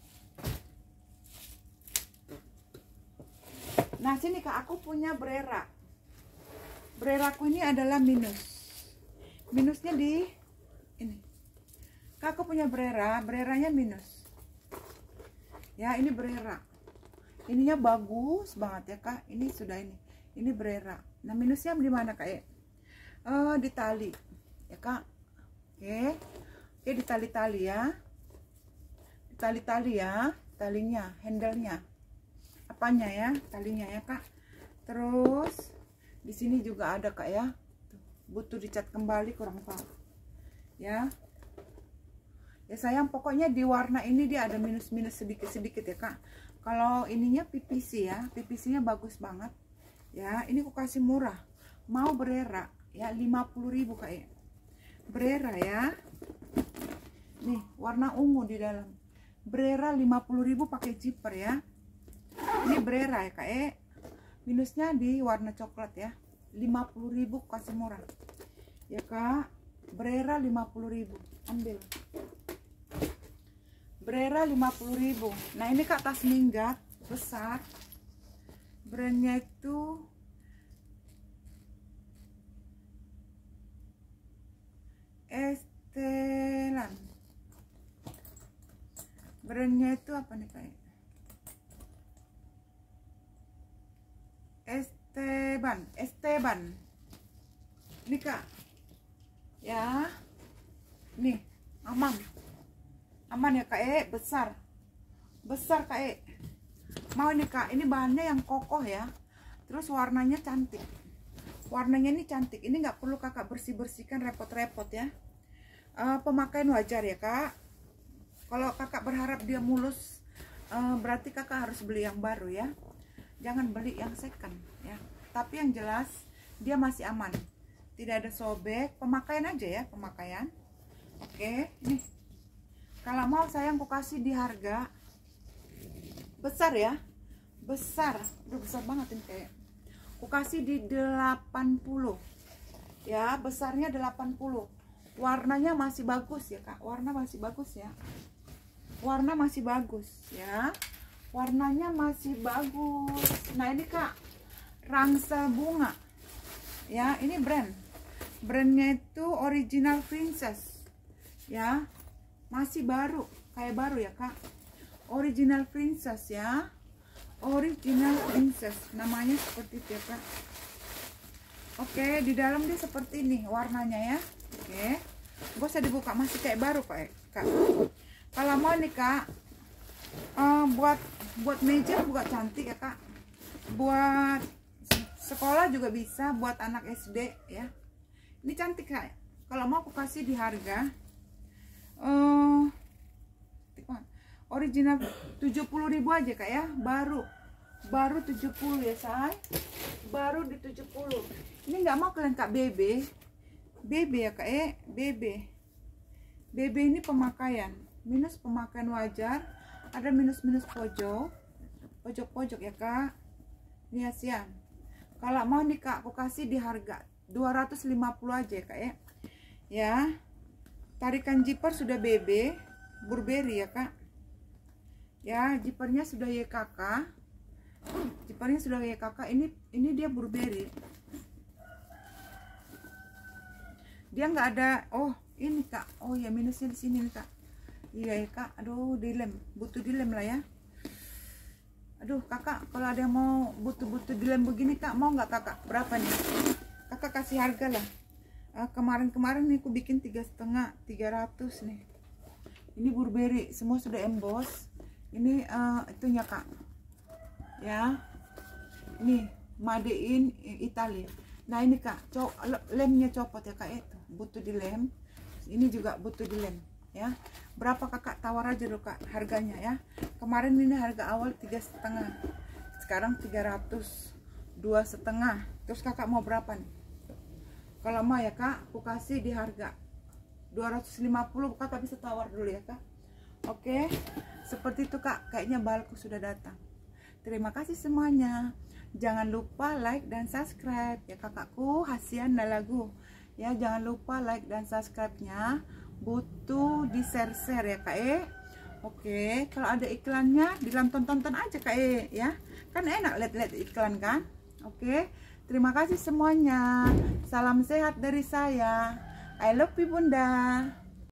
Speaker 1: Nah sini kak, aku punya Brera. Breraku ini adalah minus. Minusnya di ini kak. Aku punya Brera, Breranya minus ya. Ini Brera, ininya bagus banget ya kak. Ini sudah ini ini Brera. Nah minusnya di mana kak? Oh, di tali ya kak. Oke, oke, di tali-tali ya, di tali-tali ya, talinya, handle-nya, apanya ya, talinya ya kak. Terus di sini juga ada kak ya, butuh dicat kembali, kurang tahu ya. Ya sayang, pokoknya di warna ini dia ada minus-minus sedikit-sedikit ya kak. Kalau ininya P V C ya, P V C nya bagus banget ya. Ini aku kasih murah, mau berera ya, lima puluh ribu kak ya. Berera ya, nih warna ungu di dalam. Berera lima puluh ribu pakai zipper ya. Ini berera ya kak eh. Minusnya di warna coklat ya, lima puluh ribu kasih murah ya kak. Berera lima puluh ribu, ambil. Berera lima puluh ribu. Nah ini kak tas minggat besar, brandnya itu Estelan. Brandnya itu apa nih kak? Esteban, Esteban. Ini kak ya, nih aman. Aman ya kak E, besar besar kak E. Mau nih kak, ini bahannya yang kokoh ya, terus warnanya cantik. Warnanya ini cantik, ini nggak perlu kakak bersih bersihkan repot-repot ya. Uh, pemakaian wajar ya kak. Kalau kakak berharap dia mulus, uh, berarti kakak harus beli yang baru ya, jangan beli yang second ya. Tapi yang jelas dia masih aman, tidak ada sobek. Pemakaian aja ya, pemakaian. Oke, nih kalau mau sayang aku kasih di harga besar ya, besar, udah besar banget ini kayak. Aku kasih di delapan puluh ya, besarnya delapan puluh. Warnanya masih bagus ya kak, warna masih bagus ya, warna masih bagus ya, warnanya masih bagus. Nah ini kak, rangsel bunga ya, ini brand brandnya itu Original Princess ya, masih baru, kayak baru ya kak. Original Princess ya, Original Princess namanya seperti itu ya kak. Oke, di dalam dia seperti ini warnanya ya. Oke, gak usah dibuka, masih kayak baru kak, kak. Kalau mau nih kak, uh, buat buat meja juga cantik ya kak, buat sekolah juga bisa, buat anak S D ya. Ini cantik kak. Kalau mau aku kasih di harga uh, original tujuh puluh ribu aja kak ya, baru baru tujuh puluh ya say, baru di tujuh puluh. Ini nggak mau kalian kak, B B B B ya kak eh, B B B B ini pemakaian minus, pemakaian wajar, ada minus-minus pojok pojok-pojok ya kak. Ini ya siang. Kalau mau nih kak, aku kasih di harga dua ratus lima puluh aja ya kak ya. Ya, tarikan zipper sudah B B Burberry ya kak. Ya, zippernya sudah Y K K. Zippernya sudah Y K K. Ini ini dia Burberry. Dia nggak ada. Oh, ini kak. Oh ya, minusnya di sini nih kak. Iya ya kak. Aduh, dilem. Butuh dilem lah ya. Aduh kakak, kalau ada yang mau butuh-butuh dilem begini kak, mau nggak kakak? Berapa nih? Kakak kasih harga lah. Uh, kemarin-kemarin nih aku bikin tiga setengah, tiga ratus nih. Ini Burberry, semua sudah emboss. Ini uh, itunya kak. Ya, ini made in Italia. Nah ini kak, co lemnya copot ya kak, itu butuh dilem. Ini juga butuh dilem ya. Berapa kakak, tawar aja dulu kak harganya ya. Kemarin ini harga awal tiga setengah, sekarang tiga ratus, dua setengah. Terus kakak mau berapa nih? Kalau mau ya kak, aku kasih di harga dua ratus lima puluh. Kakak bisa tawar dulu ya kak. Oke, seperti itu kak. Kayaknya balku sudah datang. Terima kasih semuanya. Jangan lupa like dan subscribe ya kakakku. Hasian dan lagu ya, jangan lupa like dan subscribe-nya. Butuh di share-share ya kak eh. Oke, kalau ada iklannya ditonton-tonton aja kak eh ya. Kan enak lihat-lihat iklan kan. Oke, terima kasih semuanya. Salam sehat dari saya. I love you bunda.